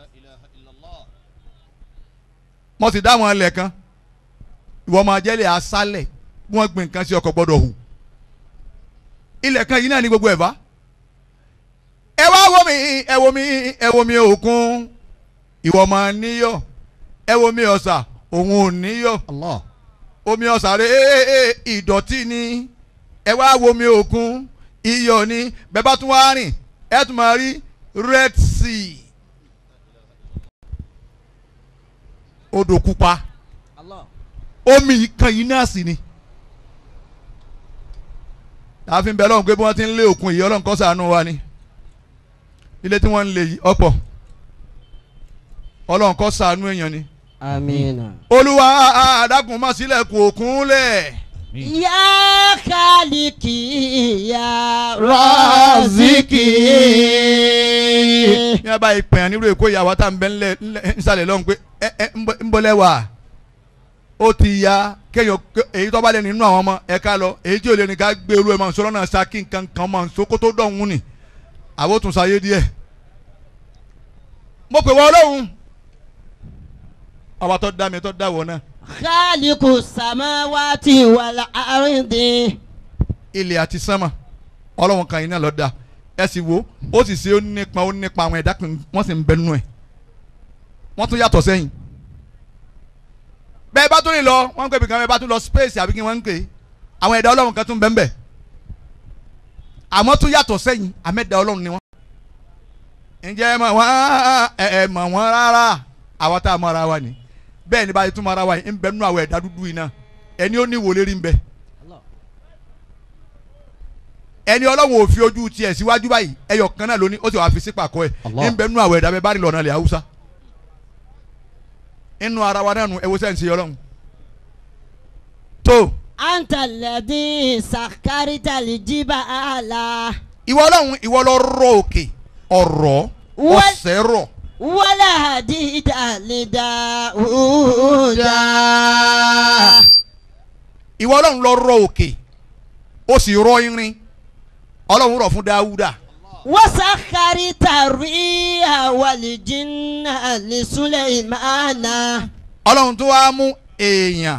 mo sì dá wọn lẹ̀ kan ìwọ máa jẹ́lẹ̀ aṣálẹ̀ bí wọ́n gbin nǹkan sí ọkọ̀ gbọ́dọ̀ hù ilẹ̀ kan yìí náà ní gbogbo ẹ̀ bá ẹ wá wo mi ẹ wo mi ẹ wo mi òkun ìwọ máa níyọ̀ ẹ wo mi ọ̀sà òun ò níyọ̀ omi ọ̀sà rẹ̀ ìdọ̀tí ni ẹ wá wo mi òkun iyọ̀ ni bẹ́ẹ̀ bá tún wá rìn ẹ tún máa rí Red Sea odò pupa omi kan yìí náà sì ni ààfin bẹ́ẹ̀ lọ́hùn pé bí wọ́n ti ń lé òkun yìí Ọlọ́run kó ṣàánú wa ni ilé tí wọ́n ń lé yìí ọ̀pọ̀ Ọlọ́run kó ṣàánú èèyàn ni. Amina. Olúwa àdàkùn má sílẹ̀kùn òkun lẹ̀. Ya Khaliki ya Raziki. Ní a bá ìpè hàn nírú èkó ìyàwó tá à ń bẹ ńsàlẹ̀ lọ́hùn pé ń bọ́lẹ̀ wà ó ti ya kéèyàn èyí tó bá lè nínú àwọn ọmọ ẹ̀ka lọ èyí tí ò lè ní ká gbé irú ẹ̀ máa ń sọ̀rọ̀ náà sa kí nǹkan kan máa ń so kó tó dọ̀hún ni àwọn ò tún sáyé díẹ̀. Mo pè wọ́n Ọlọ́run ọba tó dá mi tó dá wọ náà. Khaliqu samawati wal ardi. Ilẹ̀ àti sánmà Ọlọ́run kan yìí náà ló dá ẹ sì wo ó sì ṣe ó nípa àwọn ẹ̀dá kan wọ́n sì ń bẹ nínú ẹ̀ wọ́n tún yàtọ̀ sẹ́yìn bẹ́ẹ̀ bá tún lè lọ wọ́n ń pè bìkan bẹ́ẹ̀ bá tún lọ space àbí kí wọ́n ń pè àwọn ẹ̀dá Ọlọ́run kan tún bẹ́ẹ̀ bẹ́ẹ̀ àmọ́ tún yàtọ̀ sẹ́yìn àmẹ́dá Ọlọ́run ni wọ́n. Ǹjẹ́ ẹ mọ̀ wọ́n rárá àwa tá a mọ̀ ara wa ni bẹ́ẹ̀ ni báyìí tún mọ̀ ara wa yìí ń bẹ nínú àwọn ẹ̀dá dúdú yìí náà ẹni ó ní ìwòlérí ń bẹ ẹni Ọlọ́run ò fi ojú tiẹ̀ síwájú báyìí ẹyọ kan náà lóní ó sì wá fi sí pàkọ́ ẹ̀ ń bẹ nínú àwọn ẹ̀dá bẹ́ẹ̀ bá rí lọ́nà ilẹ̀ Haúsá inú ara wa náà nù ẹwọ sẹ́ǹsì Ọlọ́run tó. Anta alladhi sakharta al-jibala. Ìwọ Ọlọ́run ìwọ ló rọ òkè ọ̀rọ̀ ọ̀sẹ̀ rọ̀. Wala hadida li Dauda. Ìwọ Ọlọ́run ló rọ òkè ó sì rọ irin Ọlọ́run rọ̀ fún Dáúdà. Wasakharta riha wal jinna li Sulaymana. Ọlọ́run tó wá mú èèyàn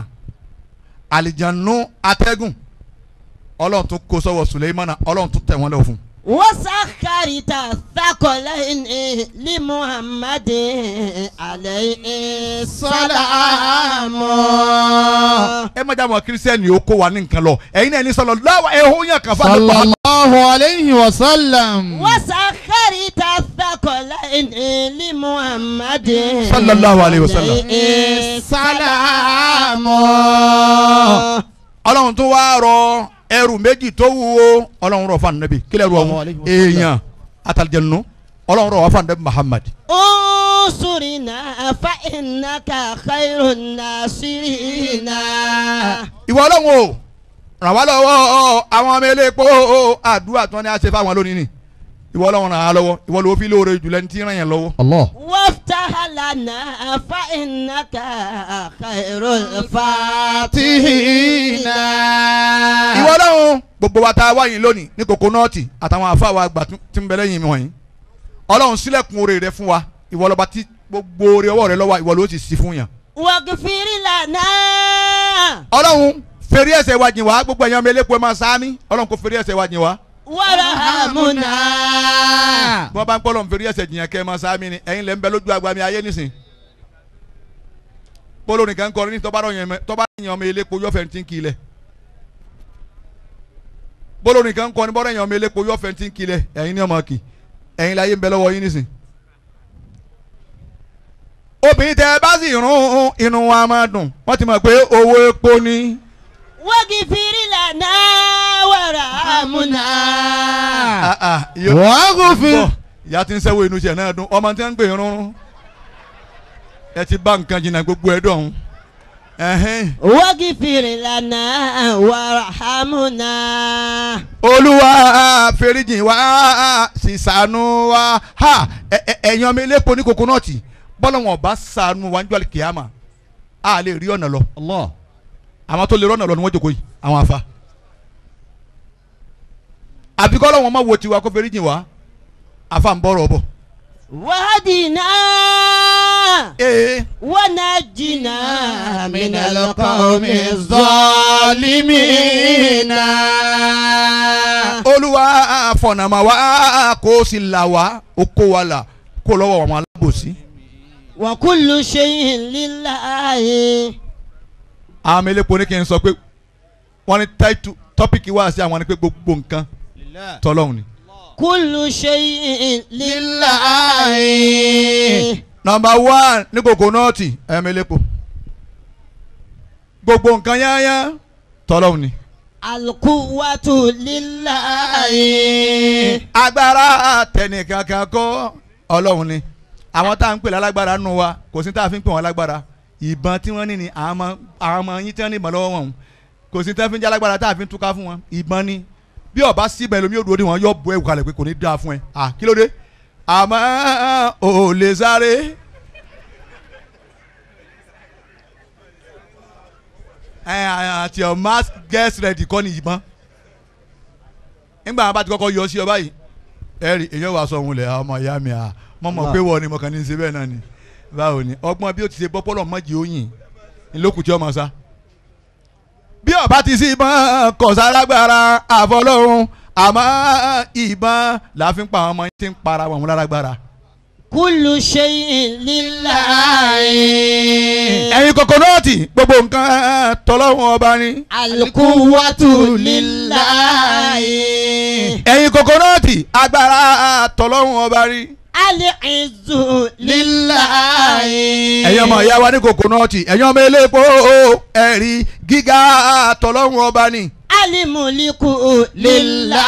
àlìjànú atẹ́gùn Ọlọ́run tó kó sọ́wọ́ Sulaymana Ọlọ́run tó tẹ̀ wọ́n lọ́wọ́ fún. وسخرت الثقلين لمحمد عليه السلام. ẹ má jà mọ́ kírísítẹ́nì ó kó wa ní nǹkan lọ ẹ̀yin náà ní sọlọ láwa ẹ̀hún yàn kan fún àlọ́. sallallahu alayhi wa sallam. وسخرت الثقلين لمحمد sallallahu alayhi wa sallam. عليه السلام. ọlọ́run tó wá rọ ẹrù méjì tó wúwo ọlọ́run rọ̀ fún anabi kílẹ̀ rú ọ̀hún èèyàn àtàlìjẹ̀nu ọlọ́run rọ̀ wá fún anabi Muhammad. انصرنا فإنك خير الناصرين. ìwọ ọlọ́run o ràn wá lọ́wọ́ àwọn ọmọ elépo àdúrà tí wọ́n ní a ṣe fáwọn lónìí ni ìwọ ọlọ́run ràn á lọ́wọ́ ìwọ ló fi lóore jùlọ ní tí ń ràn yẹn lọ́wọ́. Allah. وافتح لنا فإنك خير الفاتحين. tihina. ìwọ ọlọ́run gbogbo wa tá a wáyìn lónìí ní kokonọ́ọ̀tì àtàwọn àfáà àgbà tí ń bẹ lẹ́yìn mi wọ̀nyí ọlọ́run sílẹ̀kùn oore rẹ fún wa ìwọ lọ́ba tí gbogbo oore ọwọ́ rẹ lọ́wọ́ ìwọ ló ti sí fún yàn. واغفر لنا. ọlọ́run fèrè ẹ̀ṣẹ̀ wa jìn wá gbogbo ẹ̀yàn ọmọ elépo ẹ̀ máa sáámi ọlọ́run kò fèrè ẹ̀ṣẹ̀ wa jìn wá. وارحمنا. bí wọ́n bá ń pọ́ lọ́n fèrè ẹ̀ṣẹ̀ jìyàn kẹ́ ẹ̀ máa sáámi ni ẹ̀yin lẹ́ ń bẹ lójú agbami ayé nísìn. bọ́lọ̀ nìkan kọrin ní tọ́ba yẹn ọmọ elépo yọ̀fẹ̀ tí ń kilẹ̀. bọ́lọ̀ nìkan kọrin bọ́lọ̀ yẹn ọmọ elépo yọ̀fẹ̀ tí ń kilẹ̀ ẹ̀yin ní ọmọ kì ẹ̀yin láyé ń bẹ lọ́wọ́ yín nísìn. obìnrin tẹ bá sì rún inú wa máa dùn wọ́n ti mọ̀ pé owó epo ni. واغفر لنا وارحمنا. Waghfir. ìyá tí ń sẹ́wọ́ inú iṣẹ́ náà dùn ọmọ tí wọ́n ń gbé irun ẹ ti bá nǹkan jìnnà gbogbo ẹ̀ dọ̀hún. واغفر لنا وارحمنا. olúwa fèrèjì wá sísànú wa ẹ̀yin ọmọ elépo ní kokonọ́ọ̀tì bọ́lá wọn bá sànú wa níjọ́ kìámà a lè rí ọ̀nà lọ. Allah. àwọn tó lè rọ́nà lọ ni wọ́n jókòó yìí àwọn afa. àbíkọ́ lọ́wọ́n máa wo tiwa kó fèrèjì wá afa ń bọ̀rọ̀ bọ̀. واهدنا ونجنا من القوم الظالمين. olúwa fọ̀nàmà wá kó o sì là wá o kó wa là kó lọ́wọ́ àwọn alábòsí. وكل شيء لله. àwọn elépo ní kí n sọ pé wọ́n ní tọ́pìkì wá sí àwọn ni pé gbogbo nǹkan tọ́lọ́hún ni. كل شيء لله. Number 1 ní kokonọ́ọ̀tì ẹ̀mí elépo gbogbo nǹkan yáyá tọ́lọ́hún ni. القوة لله. agbára tẹnìkankan kọ́ ọlọ́hun ni àwọn tá à ń pè lálágbára nù wa kò sí tá a fi ń pè wọ́n lágbára ìbọn tí wọ́n ní ni àwọn ọmọ yín tí wọ́n ní ìbọn lọ́wọ́ wọn kò sí tá a fi ń jẹ́ alágbára tá a fi ń túká fún wọn ìbọn ni bí ọba síbẹ̀ lómi yóò dúró ní wọn yóò bu ẹ̀wù kalẹ̀ pé kò ní dáa fún ẹ kí ló dé àmọ́ ò lè sáré àti your mass get ready kọ́ ni ìbọn nígbà wọn bá ti kọ́kọ́ yọ sí ọ báyìí ẹ̀rì èyàn wà sọ òun lẹ̀ ọmọ ìyá mi mọ̀ mọ̀ pé wọ́n ni mo kàn ní í ṣe bẹ́ẹ̀ náà ni báwo ni ọgbọ́n bí ó ti ṣe bọ́ pọ́lọ̀ mọ́jì oyin ńlọ́kùtì ọmọ sá bí ọba ti sí ìbọn kọ̀sá lágbára àfọlọ́run àmọ́ ìbọn la fi ń pa àwọn ọmọ yín tí ń para wọn lálágbára. كل شيء لله. ẹ̀yin kokonọ́ọ̀tì gbogbo nǹkan tọ́lọ́run ọba ni. القوة لله. ẹ̀yin kokonọ́ọ̀tì agbára tọ́lọ́run ọba ni. العز لله. ẹ̀yin ọmọ ìyá wa ní kokonọ́ọ̀tì ẹ̀yin ọmọ elépo ẹ̀rí gíga tọ́lọ́run ọba ni. الملك لله.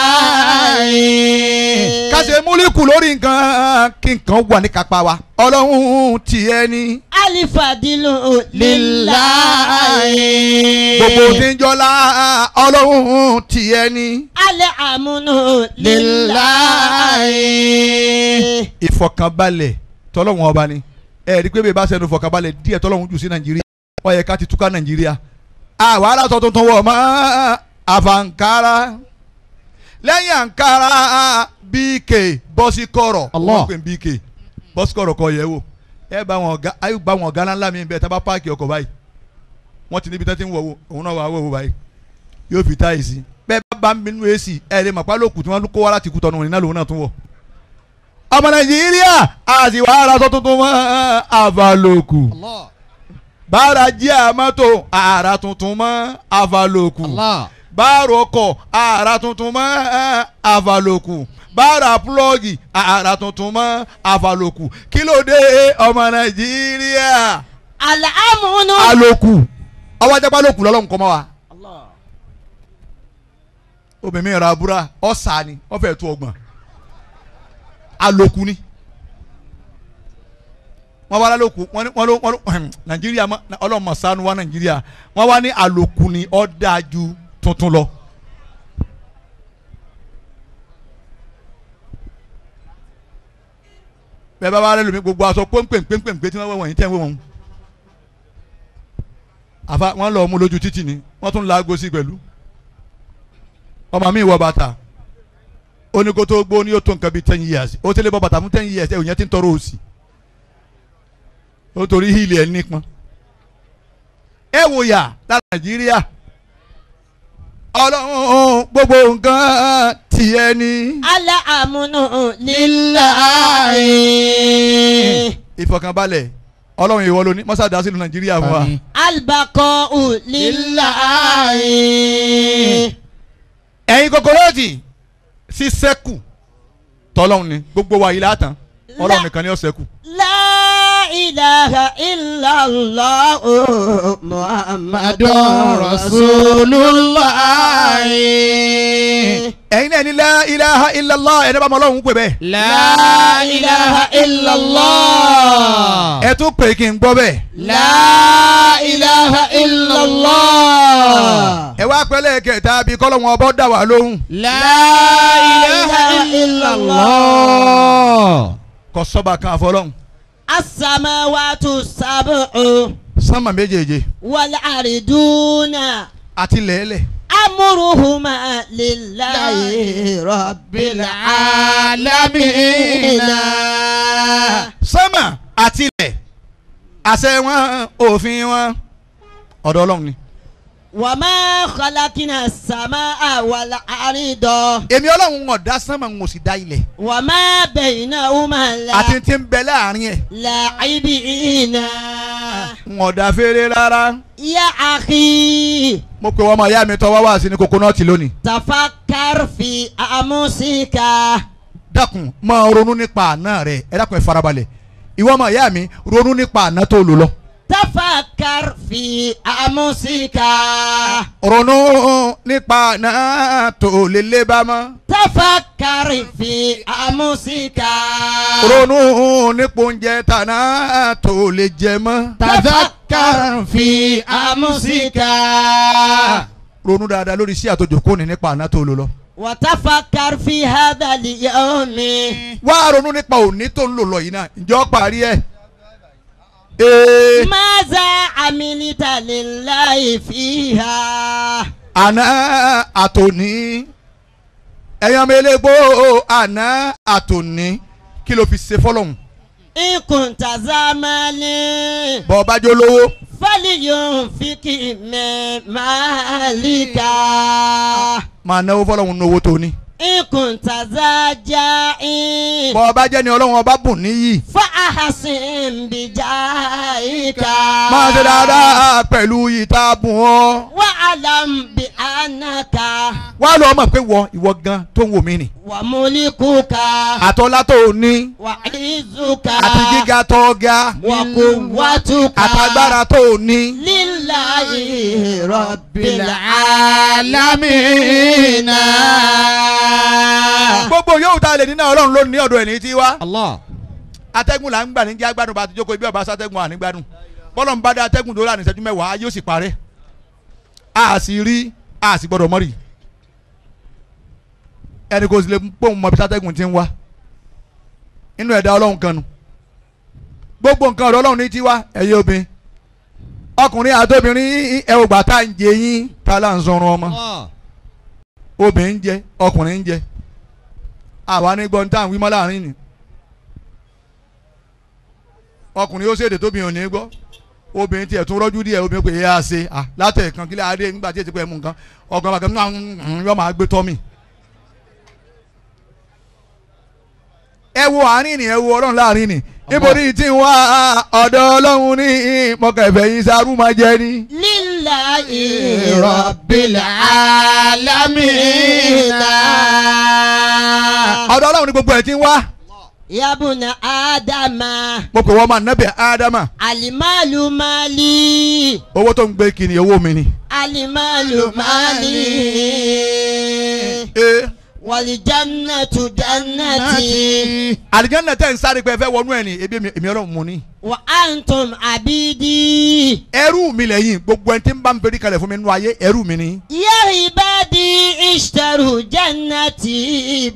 ká ṣe múlíkù lórí nǹkan kí nǹkan wà ní kápá wa ọlọ́run tiẹ̀ ni. الفضل لله. gbogbo tí ń jọlá ọlọ́run tiẹ̀ ni. الأمن لله. ìfọ̀kànbalẹ̀ tọ́lọ́run ọba ni ẹ̀rí pé bẹ́ẹ̀ bá ṣẹnu ìfọ̀kànbalẹ̀ díẹ̀ tọ́lọ́run jù sí nàìjíríà ó yẹ ká ti túká nàìjíríà àwa aláṣọ tuntun wọ̀ mọ́ àfàǹkárá lẹ́yìn àǹkárá bk bọ́sí kọ̀rọ̀ wọ́n pè bk bọ́sí kọ̀rọ̀ kọ̀ yẹ̀ wò ẹ bá wọn ọ̀gá ńlá mi bẹ́ẹ̀ tá bá páàkì ọkọ̀ báyìí wọ́n ti níbi tẹ́ ti ń wọ̀ wò òun náà wà wò wò báyìí yóò fi táyì sí bẹ́ẹ̀ bá ń bínú èsì ẹ̀ lè mọ̀ pé lókù tí wọ́n kó wá láti kú tọ́nu òní náà lòun náà tún wọ̀. ọmọ Nàìjíríà àti wàhálà tó tuntun mọ́ àfàlòkù bára jí àmọ́tò àrà tuntun mọ́ àfàlòkù bára ọkọ̀ àrà tuntun mọ́ àfàlòkù bára púlọ́ọ̀gì àrà tuntun mọ́ àfàlòkù kí ló dé ọmọ Nàìjíríà. Àlàmúnú. àlòkù ọwọ́ ajá lòkù lọ́lọ́run kọ́ mọ́ wa. obìnrin mi ra búra ọ̀sà ni wọ́n fẹ́ẹ́ tó ọgbọ̀n àlòkù ni wọ́n wá lálòkù wọ́n Nàìjíríà ọlọ́mọ sanu wa Nàìjíríà wọ́n wá ní àlòkù ni ó dáa ju tuntun lọ. bẹ́ẹ̀ bá wà lẹ́nu mi gbogbo aṣọ pọ́npẹ́npẹ́npẹ́ tí wọ́n wọ̀ wọ̀nyí tẹ́ ń wọ̀ wọn. àfa wọ́n lọ mú lójú títì ni wọ́n tún laago sí pẹ̀lú. ọmọ mi wọ bàtà ó ní kó tó gbó ní ó tó nǹkan bíi 10 years ó tẹ́lẹ̀ bọ́ bàtà fún 10 years ẹ̀ òyìn ti ń tọrọ òsì ó torí hílì ẹ̀ nípọn. ẹ wò yà láti Nàìjíríà ọlọ́run gbogbo nǹkan tiẹ̀ ni. Àlàmúnú lillahi. ìfọ̀kànbalẹ̀ ọlọ́run ìwọ ló ní mọ́sádà sílùú Nàìjíríà fún wa. Albaqa'u lillahi. ẹ̀yin kòkòròtì sí sẹ́kù tọ́lọ́run ni gbogbo wa yìí látàn ọlọ́run nìkan ni ó sẹ́kù. La ilaha illallah Muhammadun Rasulullah. ẹ̀yin náà ní la ilaha illallah ẹ̀dá bá mọ ọlọ́run pè bẹ́ẹ̀. La ilaha illallah. ẹ tún pè kí n gbọ́ bẹ́ẹ̀. La ilaha illallah. ẹ wá pẹ́lẹ́ kẹta bí kọ́lọ́run ọbọ̀ dà wá lóhùn. La ilaha illallah. kò sọ́ba kan àfọlọ́hún. As-samawatu sab'u sánmà méjèèje wal arduna àti lẹ́lẹ̀. amruhuma lillahi rabbil alamin. sánmà àti ilẹ̀ àṣẹ wọn òfin wọn ọ̀dọ̀ ọlọ́run ni. Wa ma khalaqna as-samaa wal arda. èmi ọlọ́run ń ọ̀dá sánmà ń sì dá ilẹ̀. Wa ma baynahuma àti tí ń bẹ láàrin ẹ̀. la'ibina. ń ọ̀dá fèrè rárá. Ya akhi mo pe wọ́n mọ̀ ìyá mi tọ́ wá sí ní kokonọ́ọ̀tì lónìí. tafakkar fi amusika. dákun máa ronú nípa àná rẹ ẹ dákun ẹ farabalẹ̀ ìwọ ọmọ ìyá mi ronú nípa àná tó lò lọ. tafakkar fi amusika. ronú nípa àná tó lè lé bá mọ́. tafakkar fi amusika. ronú nípa oúnjẹ tàná tó lè jẹ mọ́. tafakkar fi amusika. ronú dáadáa lórí sí àtòjòkó ní nípa àná tó lò lọ. wa tafakkar fi hadha al-yawmi. wá ronú nípa òní tó ń lò lọ yìí náà ǹjọ́ parí ẹ̀. maza amilita lillahi fiha. àná àtòní ẹ̀yàn mẹ́lẹ́gbó àná àtòní kí ló fi ṣe fọlọ́hún. in kunta zamali. bọ́ ọba jó lówó. falyunfik min malika. máa náwó fọlọ́hún ní owó tó ní. in kunta zaja'in. bọ́ ọba jẹ́ ni ọlọ́run ọba bùn níyì. fa ahsin bijaika. máa ṣe dáadáa pẹ̀lú ìta bùn ọ́. wa alam bi anaka. wá lọ mọ̀ pé ìwọ gan tó ń wò mí nì. wa mulikuka. àtọ́lá tó ní. wa izuka. àti gíga tó ga. wa quwwatuka. àtàgbára tó ní. lillahi rabbil alamin. gbogbo yóò ta lè ní náà ọlọ́run ló ní ọ̀dọ̀ ẹ̀ ní tiwa. Allah. atẹ́gùn là ń gbà ní jẹ́ agbádùn bá ti jókòó ibi ọba sátẹ́gùn ànígbádùn bọ́lọ̀ ń bá dá atẹ́gùn tó rà ní ìṣẹ́jú mẹ́wàá yóò sì parẹ́ a sì rí a sì gbọ́dọ̀ mọ́rì ẹni kò sì lè pòun mọ́ bí sátẹ́gùn ti ń wá inú ẹ̀dá ọlọ́run kan nu gbogbo nǹkan ọ̀dọ̀ ọlọ́run ní tiwa ẹ̀yẹ obìnrin ọkùnrin àtobìnrin ẹ ò gbà tá à ń jẹ yín tá a là ń sọrun ọmọ obìnrin ń jẹ ọkùnrin ń jẹ àwa ní gbọ́n tá à ń wí mọ́ láàrin ni ọkùnrin ó ṣèdè tóbi ò ní gbọ́ obìnrin tiẹ̀ tún rọ́jú díẹ̀ obìnrin pé ẹ á ṣe látẹ̀ kan kílẹ̀ adé nígbà tí èsì pé ẹ mú nǹkan ọkàn bàkẹ́ yọ máa gbé tọ́ mi. ẹ wo àárín ni ẹ wo ọlọ́run láàrin ni níbo ni tí ń wá ọ̀dọ̀ ọlọ́run ní mọ̀kẹ́fẹ́ yìí sarú máa jẹ ni. lillahi rabbil alamin. ọ̀dọ̀ ọlọ́run ní gbogbo ẹ̀ tí ń wá. yabuna adama. mo pè wọ́n máa nẹ́bẹ̀ ádámà. alimalu mali. owó tó ń gbé kiri owó mi ni. alimalu mali. walijannatu jannati. àlìjánnà tẹ̀ ń sáré pé ẹ fẹ́ wọnú ẹ̀ ni ebi èmi ọlọ́run mu ni. wa antum abidi. ẹrú mi lẹ́yìn gbogbo ẹni tí ń bá ń ferí kalẹ̀ fún mi nínú ayé ẹrú mi ni. ya ibadi ishtaru jannati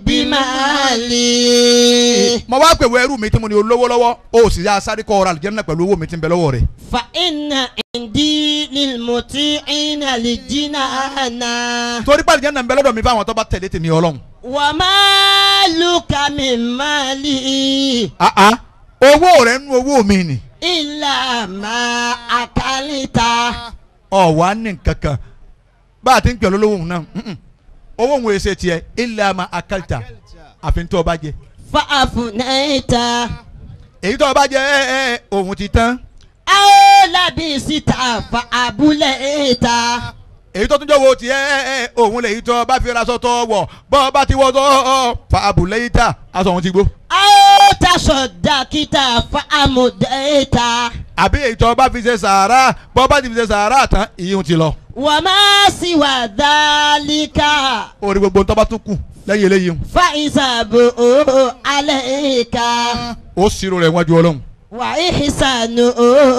bimali. mo wá pè wọ ẹrú mi tí mo ní olówó lọ́wọ́ o sì yá sáré kọ́ ọ̀rọ̀ àlìjánnà pẹ̀lú owó mi tí ń bẹ lọ́wọ́ rẹ̀. fa inna indi lilmuti'ina lijinana. torí pé àlìjánnà ń bẹ lọ́dọ̀ mi fáwọn tó bá tẹ̀lé tèmi ọlọ́run. wa maluka min mali. owó rẹ̀ nínú owó mi ni. illa ma akalita. wà á ní kankan bá a ti ń pè lọ́wọ́ òun náà owó òun èsè tiẹ̀ illa ma akalta àfi tó o bá jẹ. fa afunaita. èyí tó o bá jẹ òun ti tán. aw labisita fa abulaita. èyí tó tún jọ wo tiẹ̀ òun lè yí tọ́ bá fi ra sọ́tọ̀ wọ̀ bọ́ bá ti wọ́ tọ́ fa abulaita aṣọ òun ti gbó. aw tasaddaqita fa amudaita. àbí èyí tó bá fi ṣe sàárà bọ́ bá ti fi ṣe sàárà tán ìyún ti lọ. wa ma siwa dhalika. orí gbogbo tó bá tún kù lẹ́yìn eléyìí. fa isabu alayka. ó ṣírò rẹ̀ wájú ọlọ́run. wa ihsanu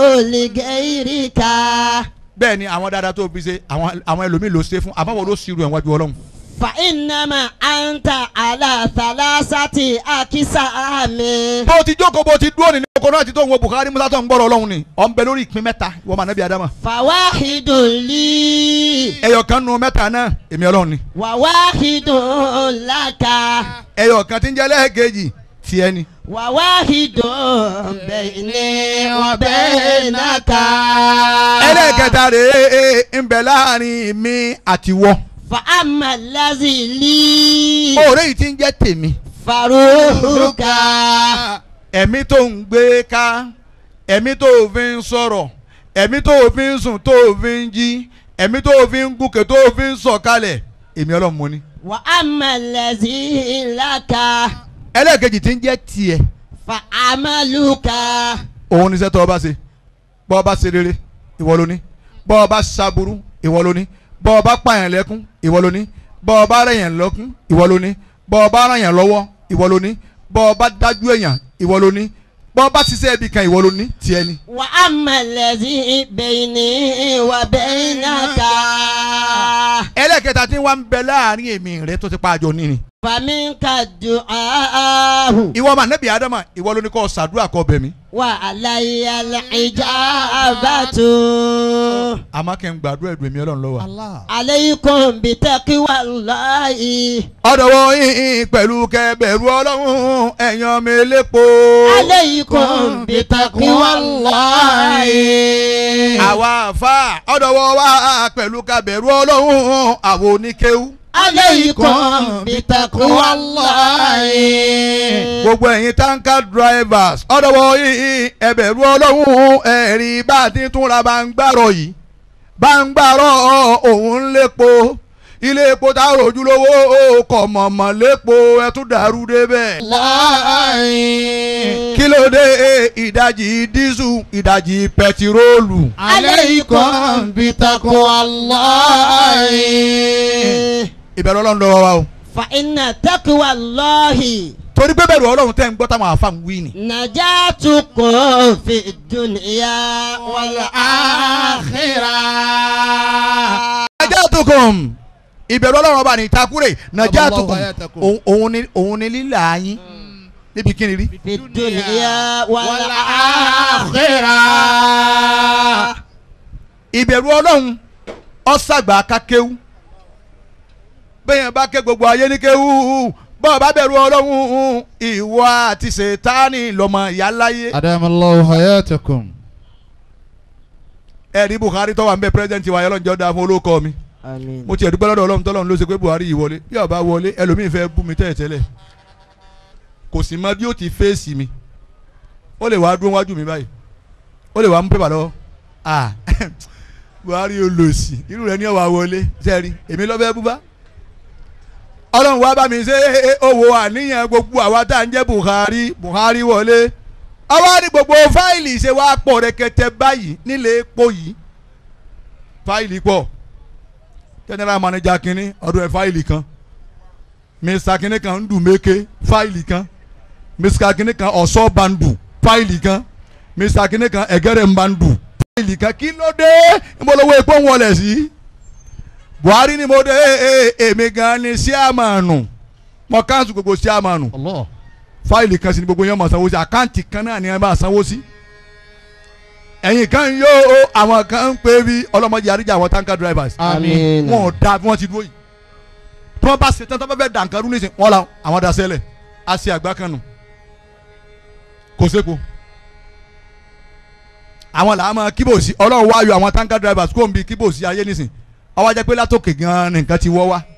ligayrika. bẹ́ẹ̀ ni àwọn dáadáa tó fi ṣe àwọn ẹlòmíì ló ṣe fún àbáwọ̀ ló ṣírò ẹ̀ wájú ọlọ́run. fa innama anta ala thalathati akisami. bó ti jókòó bó ti dúró nínú ọkọ̀ náà ti tó ń wo Bukhari Musa tó ń gbọ́rọ̀ ọlọ́run ni ọ̀ ń bẹ lórí ìpín mẹ́ta ìwọ mà nẹ́bí Adama. fawahidun li. ẹyọ kan nu mẹ́ta náà èmi ọlọ́run ni. wa wahidun laka. ẹyọ kan tí ń jẹ́ lẹ́ẹ̀kejì tiẹ̀ ni. wa wahidun bayni wa baynaka. ẹlẹ́ẹ̀kẹta rèé ń bẹ láàrin mi àti wọ. fa amma allazi li. òòrè yìí ti ń jẹ́ tèmi. faruka. ẹ̀mí tó ń gbé ká ẹ̀mí tó fi ń sọ̀rọ̀ ẹ̀mí tó fi ń sùn tó fi ń jí ẹ̀mí tó fi ń gùnkè tó fi ń sọ̀kalẹ̀ èmi ọlọ́run mo ní. wa amma allazi laka. ẹlẹ́ẹ̀kejì tí ń jẹ́ tiẹ̀. fa amaluka. òun ní sẹ́tọ̀ ọba ṣe bọ́ ọba ṣe rere ìwọ ló ní bọ́ ọba ṣàbùrú ìwọ ló ní bọ́ ọba pààyàn lẹ́kún ìwọ ló ní bọ́ ọba rẹ̀yàn lọ́kún ìwọ ló ní bọ́ ọba ràyàn lọ́wọ́ ìwọ ló ní bọ́ ọba dájú èèyàn ìwọ ló ní bọ́ ọba ṣiṣẹ́ ibi kan ìwọ ló ní tiẹ̀ ni. wa amma allazi bayni wa baynaka. ẹlẹ́ẹ̀kẹta tí wọ́n ń bẹ láàrin èmi rẹ tó ti pa àjọ níní. faminka du'aahu. ìwọ mà nẹ́bí Adama ìwọ ló ní kó ṣàdúrà kó bẹ̀ mí. wa alayya al-ijabatu. àmọ́ kí n gbàdúrà ẹ̀dùn èmi ọlọ́run lọ́wọ́. alaykum bi taqwallahi. ọ̀dọ̀wọ́ yín pẹ̀lú kẹbẹ̀rù ọlọ́run ẹ̀yàn mi lépo. alaykum bi taqwallahi. àwa àfa ọ̀dọ̀wọ́ wa pẹ̀lú kẹbẹ̀rù ọlọ́run àwọn oníkéwú. alaykum bi taqwallahi. gbogbo ẹ̀yin tanker drivers ọ̀dọ̀wọ́ yín ẹ̀bẹ̀rù ọlọ́run ẹ̀rí bá a ti túnra bá ń gbàrọ̀ yìí bá ń gbàrọ̀ òun lépo ilé epo tá a rojú lówó kọ̀ mọ̀mọ́ lépo ẹ tún dàrú débẹ̀. kí ló dé ìdajì dísù ìdajì pẹtiróòlù. alaykum bi taqwallahi. ìbẹ̀rù ọlọ́run lọ́wọ́ wa o. fa inna taqwallahi. torí pé bẹ̀rù ọlọ́run tẹ́ ń gbọ́ táwọn àfa ń wí ni. najatukum fi dunya wal akhirah. najatukum ìbẹ̀rù ọlọ́run ọba ní ìtakùrẹ̀ najatukum òun ni lílà yín níbi kí ni rí. fi dunya wal akhirah. ìbẹ̀rù ọlọ́run ọ̀sàgbà kákéwú bẹ́ẹ̀ bá ké gbogbo ayé ní kéwú bọ́ọ̀ bá bẹ̀rù ọlọ́run ìwọ àti ṣètánì lọ́mọ ìyá láyé. adamallahu hayatakum. ẹ̀rí Buhari tó wà ń bẹ president wa yọlọ́njọ́ da fún olóko mi Àmín. mo tiẹ̀ dúpẹ́ lọ́dọ̀ Ọlọ́run tọ́lọ́run ló ṣe pé Buhari yìí wọlé bí ọba wọlé ẹlòmíì fẹ́ bú mi tẹ́lẹ̀ kò sì mọ bí ó ti fèsì mi ó lè wá dúró wájú mi báyìí ó lè wá mú pépà lọ́wọ́ Buhari olòṣì irú rẹ̀ ní ọ̀wà wọlé sẹ́ẹ̀rí èmi lọ́fẹ́ búbá Ọlọ́run wá bá mi ṣe owó àníyàn gbogbo àwa tá à ń jẹ́ Buhari wọlé àwa ní gbogbo fáìlì ṣe wá pọ̀ rẹ̀kẹ̀tẹ̀ báyìí nílé epo yìí fáìlì pọ̀ general manager kínní ọdún ẹ̀ fáìlì kan mr kínní kan ń dùn méke fáìlì kan mr kínní kan ọ̀ṣọ́ bandu fáìlì kan mr kínní kan ẹ̀gẹ́rẹ́ mbandu fáìlì kan kí ló dé ìmọ̀lówó epo ń wọlé sí Buhari ni mo dé èmi gan ni síàmánù mo káńsù gbogbo síàmánù fáìlì kan sì ni gbogbo yẹn mọ̀ sanwó sí àkáǹtì kan náà ni ẹ bá sanwó sí ẹ̀yin kan yóò àwọn kan ń pè bí ọlọ́mọdé àríjà àwọn tanker drivers Àmín. wọn ò da bí wọ́n ti dúró yìí tí wọ́n bá ṣe tán tí wọ́n bá fẹ́ dànkarú nísìnyí wọ́n la àwọn dasẹ́lẹ̀ á ṣe àgbá kan nù kò sépo àwọn làá máa kíbòsí ọlọ́run wá yọ àwọn tanker drivers kó n bí kíbòsí ayé nísìnyí ó wá jẹ́ pé látòkè gan-an nìkan ti wọ́ wá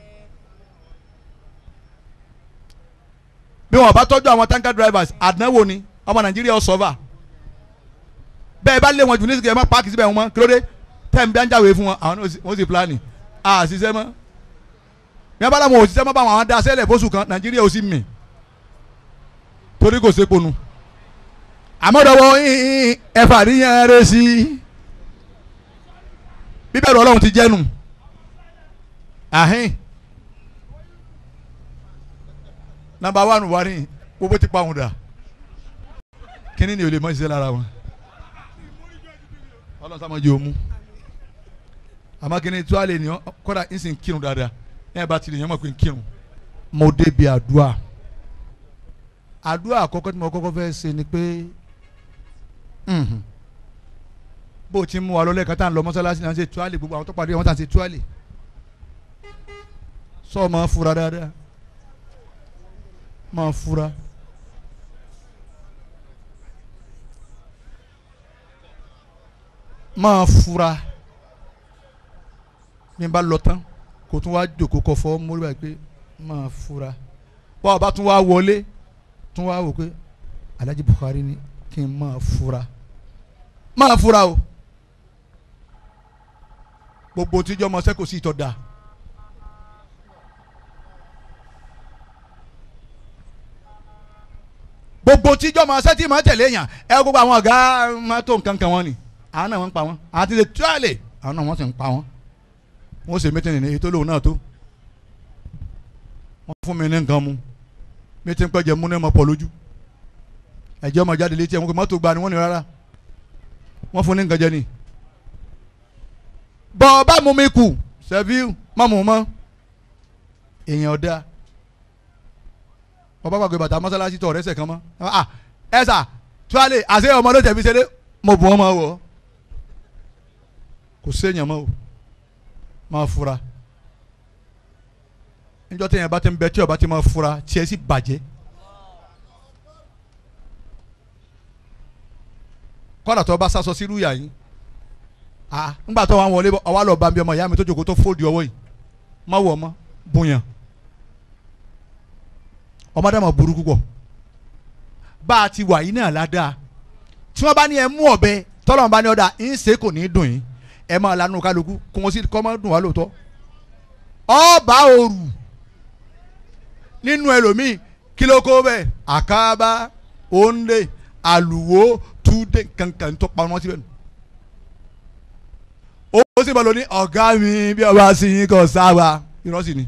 bí wọ́n bá tọ́jú àwọn tanker drivers àdánwò ni ọmọ Nàìjíríà ọ̀sọ́fà bẹ́ẹ̀ bá lé wọn jù nísìkè ẹ má páàkì síbẹ̀ wọn kí ló dé tẹ̀ ń bí àǹjáwé fún wọn àwọn wọ́n sì pílánì àṣìṣe mọ́ bí wọ́n bá láwọn òṣìṣẹ́ mọ́ bá wọn da sẹ́lẹ̀ fóṣù kan Nàìjíríà ò sì mì torí kò sépo nu àmọ́dọ̀wọ́ ẹ̀fà níyàn rẹ̀ sí bíbẹ̀rù Ọlọ́run ti jẹ́nu àhín nàmbà wánu wá ní gbogbo ti pa òun dà kíní ni ò lè mọ ìṣe lára wọn Ọlọ́run sá ma jẹ omu àmọ́ kíní tí wàá lè ní kọ́dà ń sìn kírun dáadáa ẹ̀ bá tilẹ̀ yẹn mọ̀ pé ń kírun mo débi àdúrà àkọ́kọ́ tí mo kọ́kọ́ fẹ́ ṣe ni pé bó o ti mú wa lọ́lẹ́ kan tá à ń lọ mọ́sálásí náà ṣe tuwálè gbogbo àwọn tó pàdé wọn tá à ń ṣe tuwálè sọ ma fura dáadáa ma fura máa fura ní bá lọ tán kò tún wá jòkó kọ fọ mórí báyìí pé máa fura wọ́n bá tún wá wọlé tún wá wò pé Alhaji Buhari ni kí n máa fura o gbogbo tíjọ́ ọmọ sẹ́kù sí ìtọ́ da gbogbo tíjọ́ ọmọ sẹ́tì máa tẹ̀lé yàn ẹ gbogbo àwọn ọ̀gá máa tó nǹkan kan wọn ni àwọn náà wọ́n ń pa wọ́n àti lè tíwálè àwọn náà wọ́n sì ń pa wọ́n wọ́n sì mẹ́tẹ̀ẹ̀nì ní èyí tó lóun náà tó wọ́n fún mi ní nǹkan mu mẹ́tẹ̀ẹ̀ ń pẹ́jẹ mú ní ọmọ pọ̀ lójú ẹ̀jẹ̀ ọmọ jáde létí ẹ̀ wọ́n kò mọ́tò gba ni wọ́n ní rárá wọ́n fún ní nǹkan jẹ ni. bọ́ bá mú mi kù sẹ́fíù má mú mọ́ èèyàn ọ̀dà ọba gbàgbé bàtà mọ́sálásí tọ̀ rẹ́sẹ̀ kan mọ́ ẹ sà tíwálè àṣẹ ọmọ ló tẹ̀ fi ṣeré mo bù wọn máa wọ kò séèyàn mọ́ o máa fura níjọ́ téèyàn bá ti ń bẹ tí ọba ti máa fura tiẹ̀ sì bàjẹ́ kọ́dà tó bá sásọ sí irúyà yín ńgbà tó wà wọlé ọwọ́ lọ bá mi ọmọ ìyá mi tó jòkó tó fòdì ọwọ́ yìí má wọ̀ ọmọ bùnyàn ọmọdé ọmọ burúkú pọ̀ bá a ti wà yín náà ládàá tí wọ́n bá ní ẹ mú ọ̀bẹ tọ́lọ́mù bá ní ọ̀dà ń ṣe kò ní í dùn yín ẹ máa lanu kálukú kó wọn sì kọ́ máa dùn wá lóòótọ́ ọba òrù nínú ẹlòmíì kí ló kó bẹ́ẹ̀ àkàbà òǹdè àlùwò túdé kankan tó pa wọn síbẹ̀ nù. ó sì bọ̀ lóní ọ̀gá mi bí ọba sí yín kò sáwa irọ́ sì ni.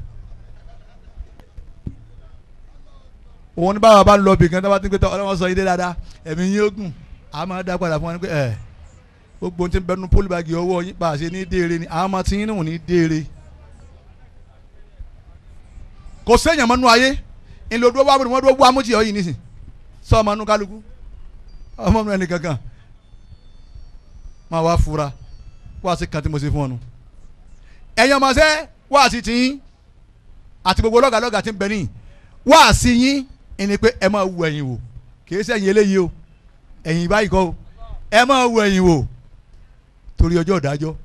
òun ní báwa bá ń lọ bìkan tó bá ti ń pẹ́ tọ́ ọlọ́wọ́ sọ yín dé dáadáa ẹ̀mí yín ó gùn a máa dá padà fún wọn pé gbogbo tí ń bẹnu pólíbàgì ọwọ́ yín bá a ṣe ní déere ni àwọn ọmọ tí yín náà ní déere. kò séèyàn mọ́nú ayé ńlọ dúró wá wọ́n dúró wá mú tìyọ́ yìí nísìn sọ ọmọ nù kálukú ọmọ nù ẹnì kankan máa wá fura wá sí kan tí mo ṣe fún ọ nù. ẹ̀yin ọmọ sẹ́ wá sí tiyín àti gbogbo lọ́gàlọ́gà tí ń bẹ níyìn wá sí yín ẹni pé ẹ máa wù ẹ̀yìn wò kì í sẹ́yìn eléyìí o ẹ̀yìn báyìí kọ́ o ẹ máa wù ẹ̀yìn wò torí ọjọ́ ìdájọ́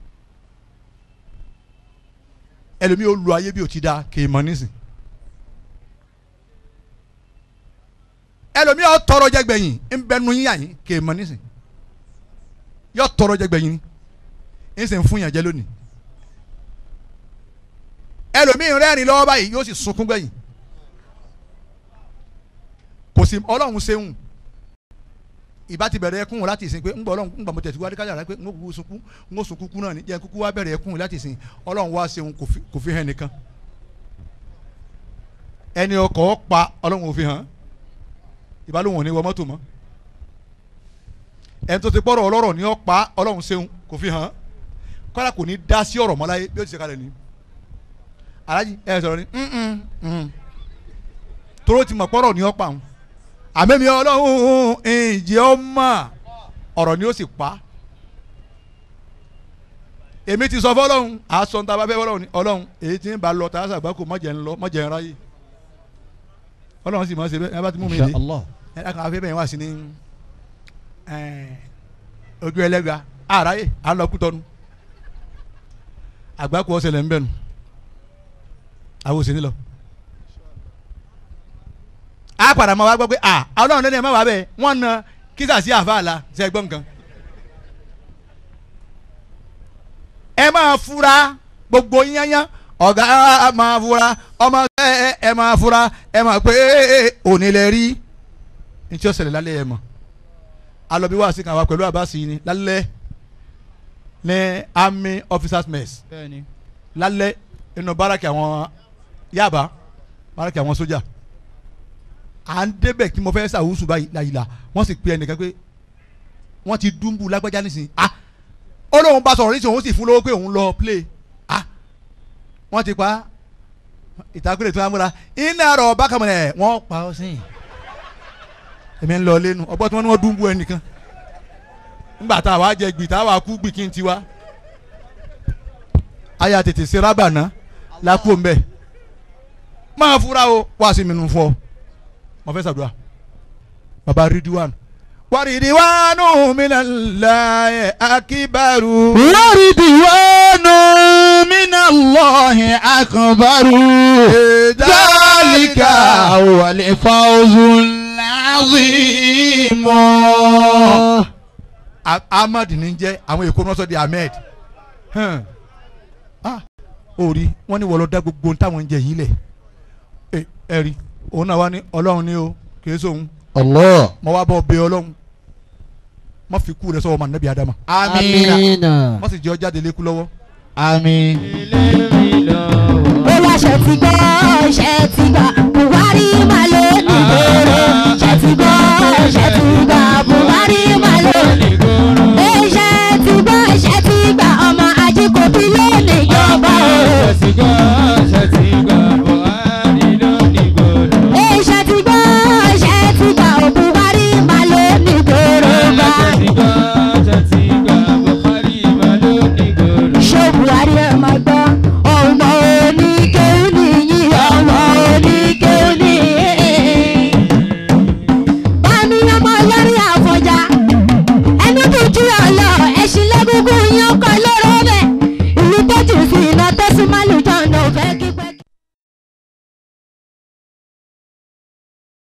ẹlòmíì ó lu ayé bí ó ti da kì í mọ nísìn ẹlòmíì ó tọrọ jẹ gbẹ̀yìn ń bẹ nu yíyà yín kì í mọ nísìn yọ tọrọ jẹ gbẹ̀yìn ń sì ń fún yàn jẹ lónìí ẹlòmíì rẹ́rìn lọ́wọ́ báyìí yóò sì sunkún gbẹ̀yìn kò sí ọlọ́run ṣeun ìbá ti bẹ̀rẹ̀ ẹkún láti ìsìn pé ńgbà ọlọ́run ńgbà mo tẹ̀síwájú adékájà rẹ pé ń kúkú sunkún ń sunkún kú náà ní jẹ́ kúkú wá bẹ̀rẹ̀ ẹkún láti ìsìn ọlọ́run wá ṣeun kò fi hàn nìkan ẹni ọkọ̀ pa ọlọ́run ò fi hàn ìbá lóhùn ní wọ mọ́tò mọ́ ẹni tó ti pọ́rọ̀ ọlọ́rọ̀ ní ọ̀pá ọlọ́run ṣeun kò fi hàn kọ́lá kò ní dá sí ọ̀rọ̀ mọ́láyé bí ó ti ṣe kalẹ̀ ní alájí ẹ sọ̀rọ̀ ní toró ti mọ̀ pọ́rọ̀ ní ọ̀pá òun àmẹ́mi ọlọ́run ìjẹ́ ọmọ ọ̀rọ̀ ni ó sì pa èmi ti sọ fọlọ́run àásọ ní tabafẹ́ fọlọ́run ọlọ́run èyí tí ń bá lọ tàà sàgbà kò mọ̀jẹ̀ ń lọ mọ̀jẹ̀ ń ráyè ọlọ́run sì mọ̀ ṣe bẹ́ẹ̀ ẹ bá ti mú mi dé ẹ kàn á fẹ́ bẹ́ẹ̀ wá sí ní ojú ẹlẹ́gà àráyè à ń lọ Kútọ́nù àgbákò ọ̀sẹ̀lẹ̀ ń bẹ̀nu àwọn òsè nílọ a padà máa wá gbọ́ pé ọlọ́run lẹ́nu ẹ̀ máa wà bẹ́ẹ̀ wọ́n na kísà sí àfàlà ṣe gbọ́ nǹkan. ẹ máa fura gbogbo yányán ọ̀gá máa fura ọmọ ẹ máa fura ẹ máa pé òní lẹ rí ní tí ó ṣẹlẹ̀ lálẹ́ ẹ mọ̀ alọ́bí wá sí kan wá pẹ̀lú àbáṣe ni lálẹ́ ní army officers mess lálẹ́ inú báràkì àwọn Yaba báràkì àwọn sójà à ń débẹ̀ kí mo fẹ́ sàwùsù báyìí láyìlá wọ́n sì pe ẹnìkan pé wọ́n ti dúnbù lágbájá nísìnyí ó lóun bá sọ̀rọ̀ nísìnyí òun sì fún lówó pé òun lọ play wọ́n ti pa ìtakùrẹ̀ tó ń múra iná rọ̀ bákàmọ̀lẹ̀ wọ́n pa ọ́ sẹ́yìn èmi ń lọ lẹ́nu ọgbọ́n tí wọ́n ní wọ́n dúnbù ẹnìkan ńgbà tá a wá jẹ gbì tá a wá kú gbì kí n tiwa aya tètè ṣe rábà ná lákò ń bẹ̀ máa fura o wá sí mi nù fún ọ mo fẹ́ sàdúrà baba Ridwan wa ridwanu minallahi akbaru. wa ridwanu minallahi akbaru. dhalika wal fawzul azim. Ahmad ní jẹ́ àwọn èkó náà sọ di Ahmed orí wọ́n ní wọ́n lọ dá gbogbo táwọn ń jẹ yìí lẹ̀ ẹ̀rí òun náà wá ní ọlọ́run ní o kìí sóhun Allah mo wá bọ̀ bẹ ọlọ́run má fi kú rẹ sọ́wọ́ ọmọ nàbí Adama amiina má sì jẹ́ ọjà délé kú lọ́wọ́. àmín. ó wá ṣe ti gbọ́ ṣe ti gbà.